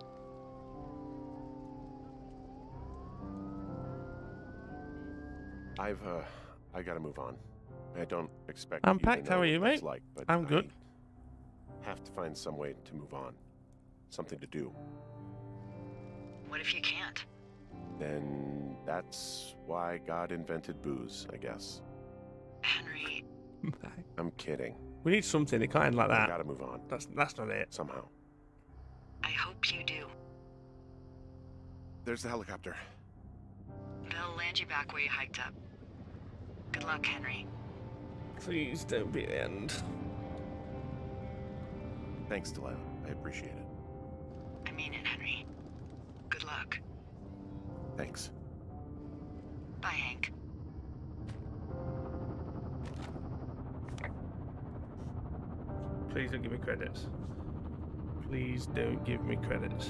I've, uh, I gotta move on. I don't expect I'm you to packed. know How are what you, that's mate? Like, but I'm good. I have to find some way to move on. Something to do. What if you can't? Then that's why God invented booze, I guess. Henry, I'm kidding. We need something. It can't end like I that. gotta move on. That's that's not it. Somehow. I hope you do. There's the helicopter. They'll land you back where you hiked up. Good luck, Henry. Please don't be the end. Thanks, Delilah. I appreciate it. I mean it, Henry. Good luck. Thanks. Bye, Hank. Please don't give me credits. Please don't give me credits.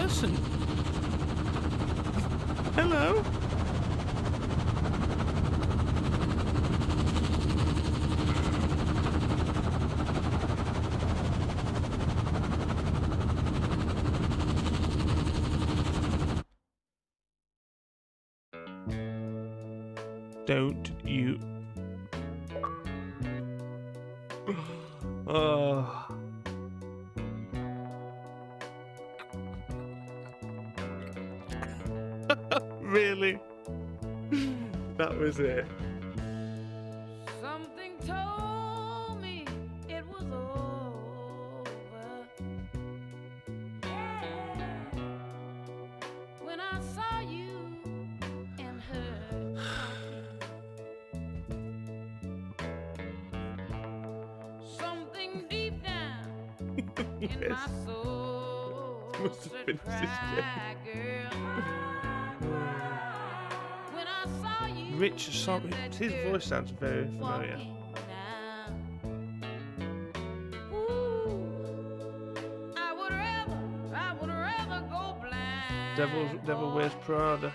person. Hello. Don't you... Oh. Really? That was it. Something told me it was over. When I saw you and her talking. Something deep down in Yes. my soul Must have said, finished this cry, girl. When I saw you Rich, sorry, and that his girl voice sounds very familiar. walking down. Ooh, I would rather, I would rather go blind. Devil, Devil Wears Prada.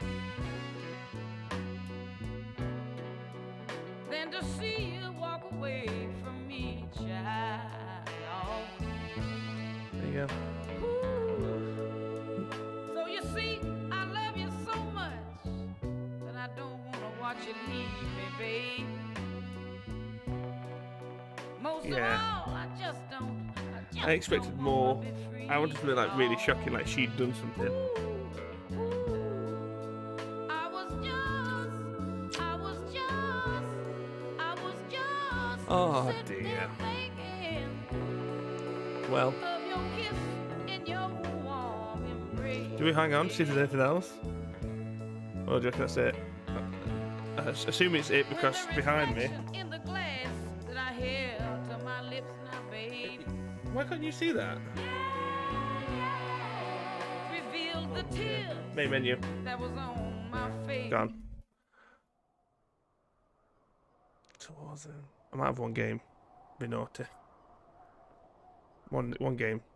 Than to see you walk away from me, child. There you go. Ooh. So you see, I love you so much that I don't want to watch you leave me, babe. Most Yeah. of all, I just don't. I, just I expected don't more. wanna be free, I wanted something like really dawg. shocking, like she'd done something. Ooh, ooh. I was just, I was just, I was just Oh, sitting dear. there thinking Well, of your kiss and your warm embrace. do we hang on to see if there's anything else? Or do you reckon that's it? I s- assume it's it because When the behind me. reflection in the glass that I held to my lips now, babe, Why can't you see that? revealed the tears Main menu. that was on my face. Gone. Towards it. I might have one game. Be naughty. One one game.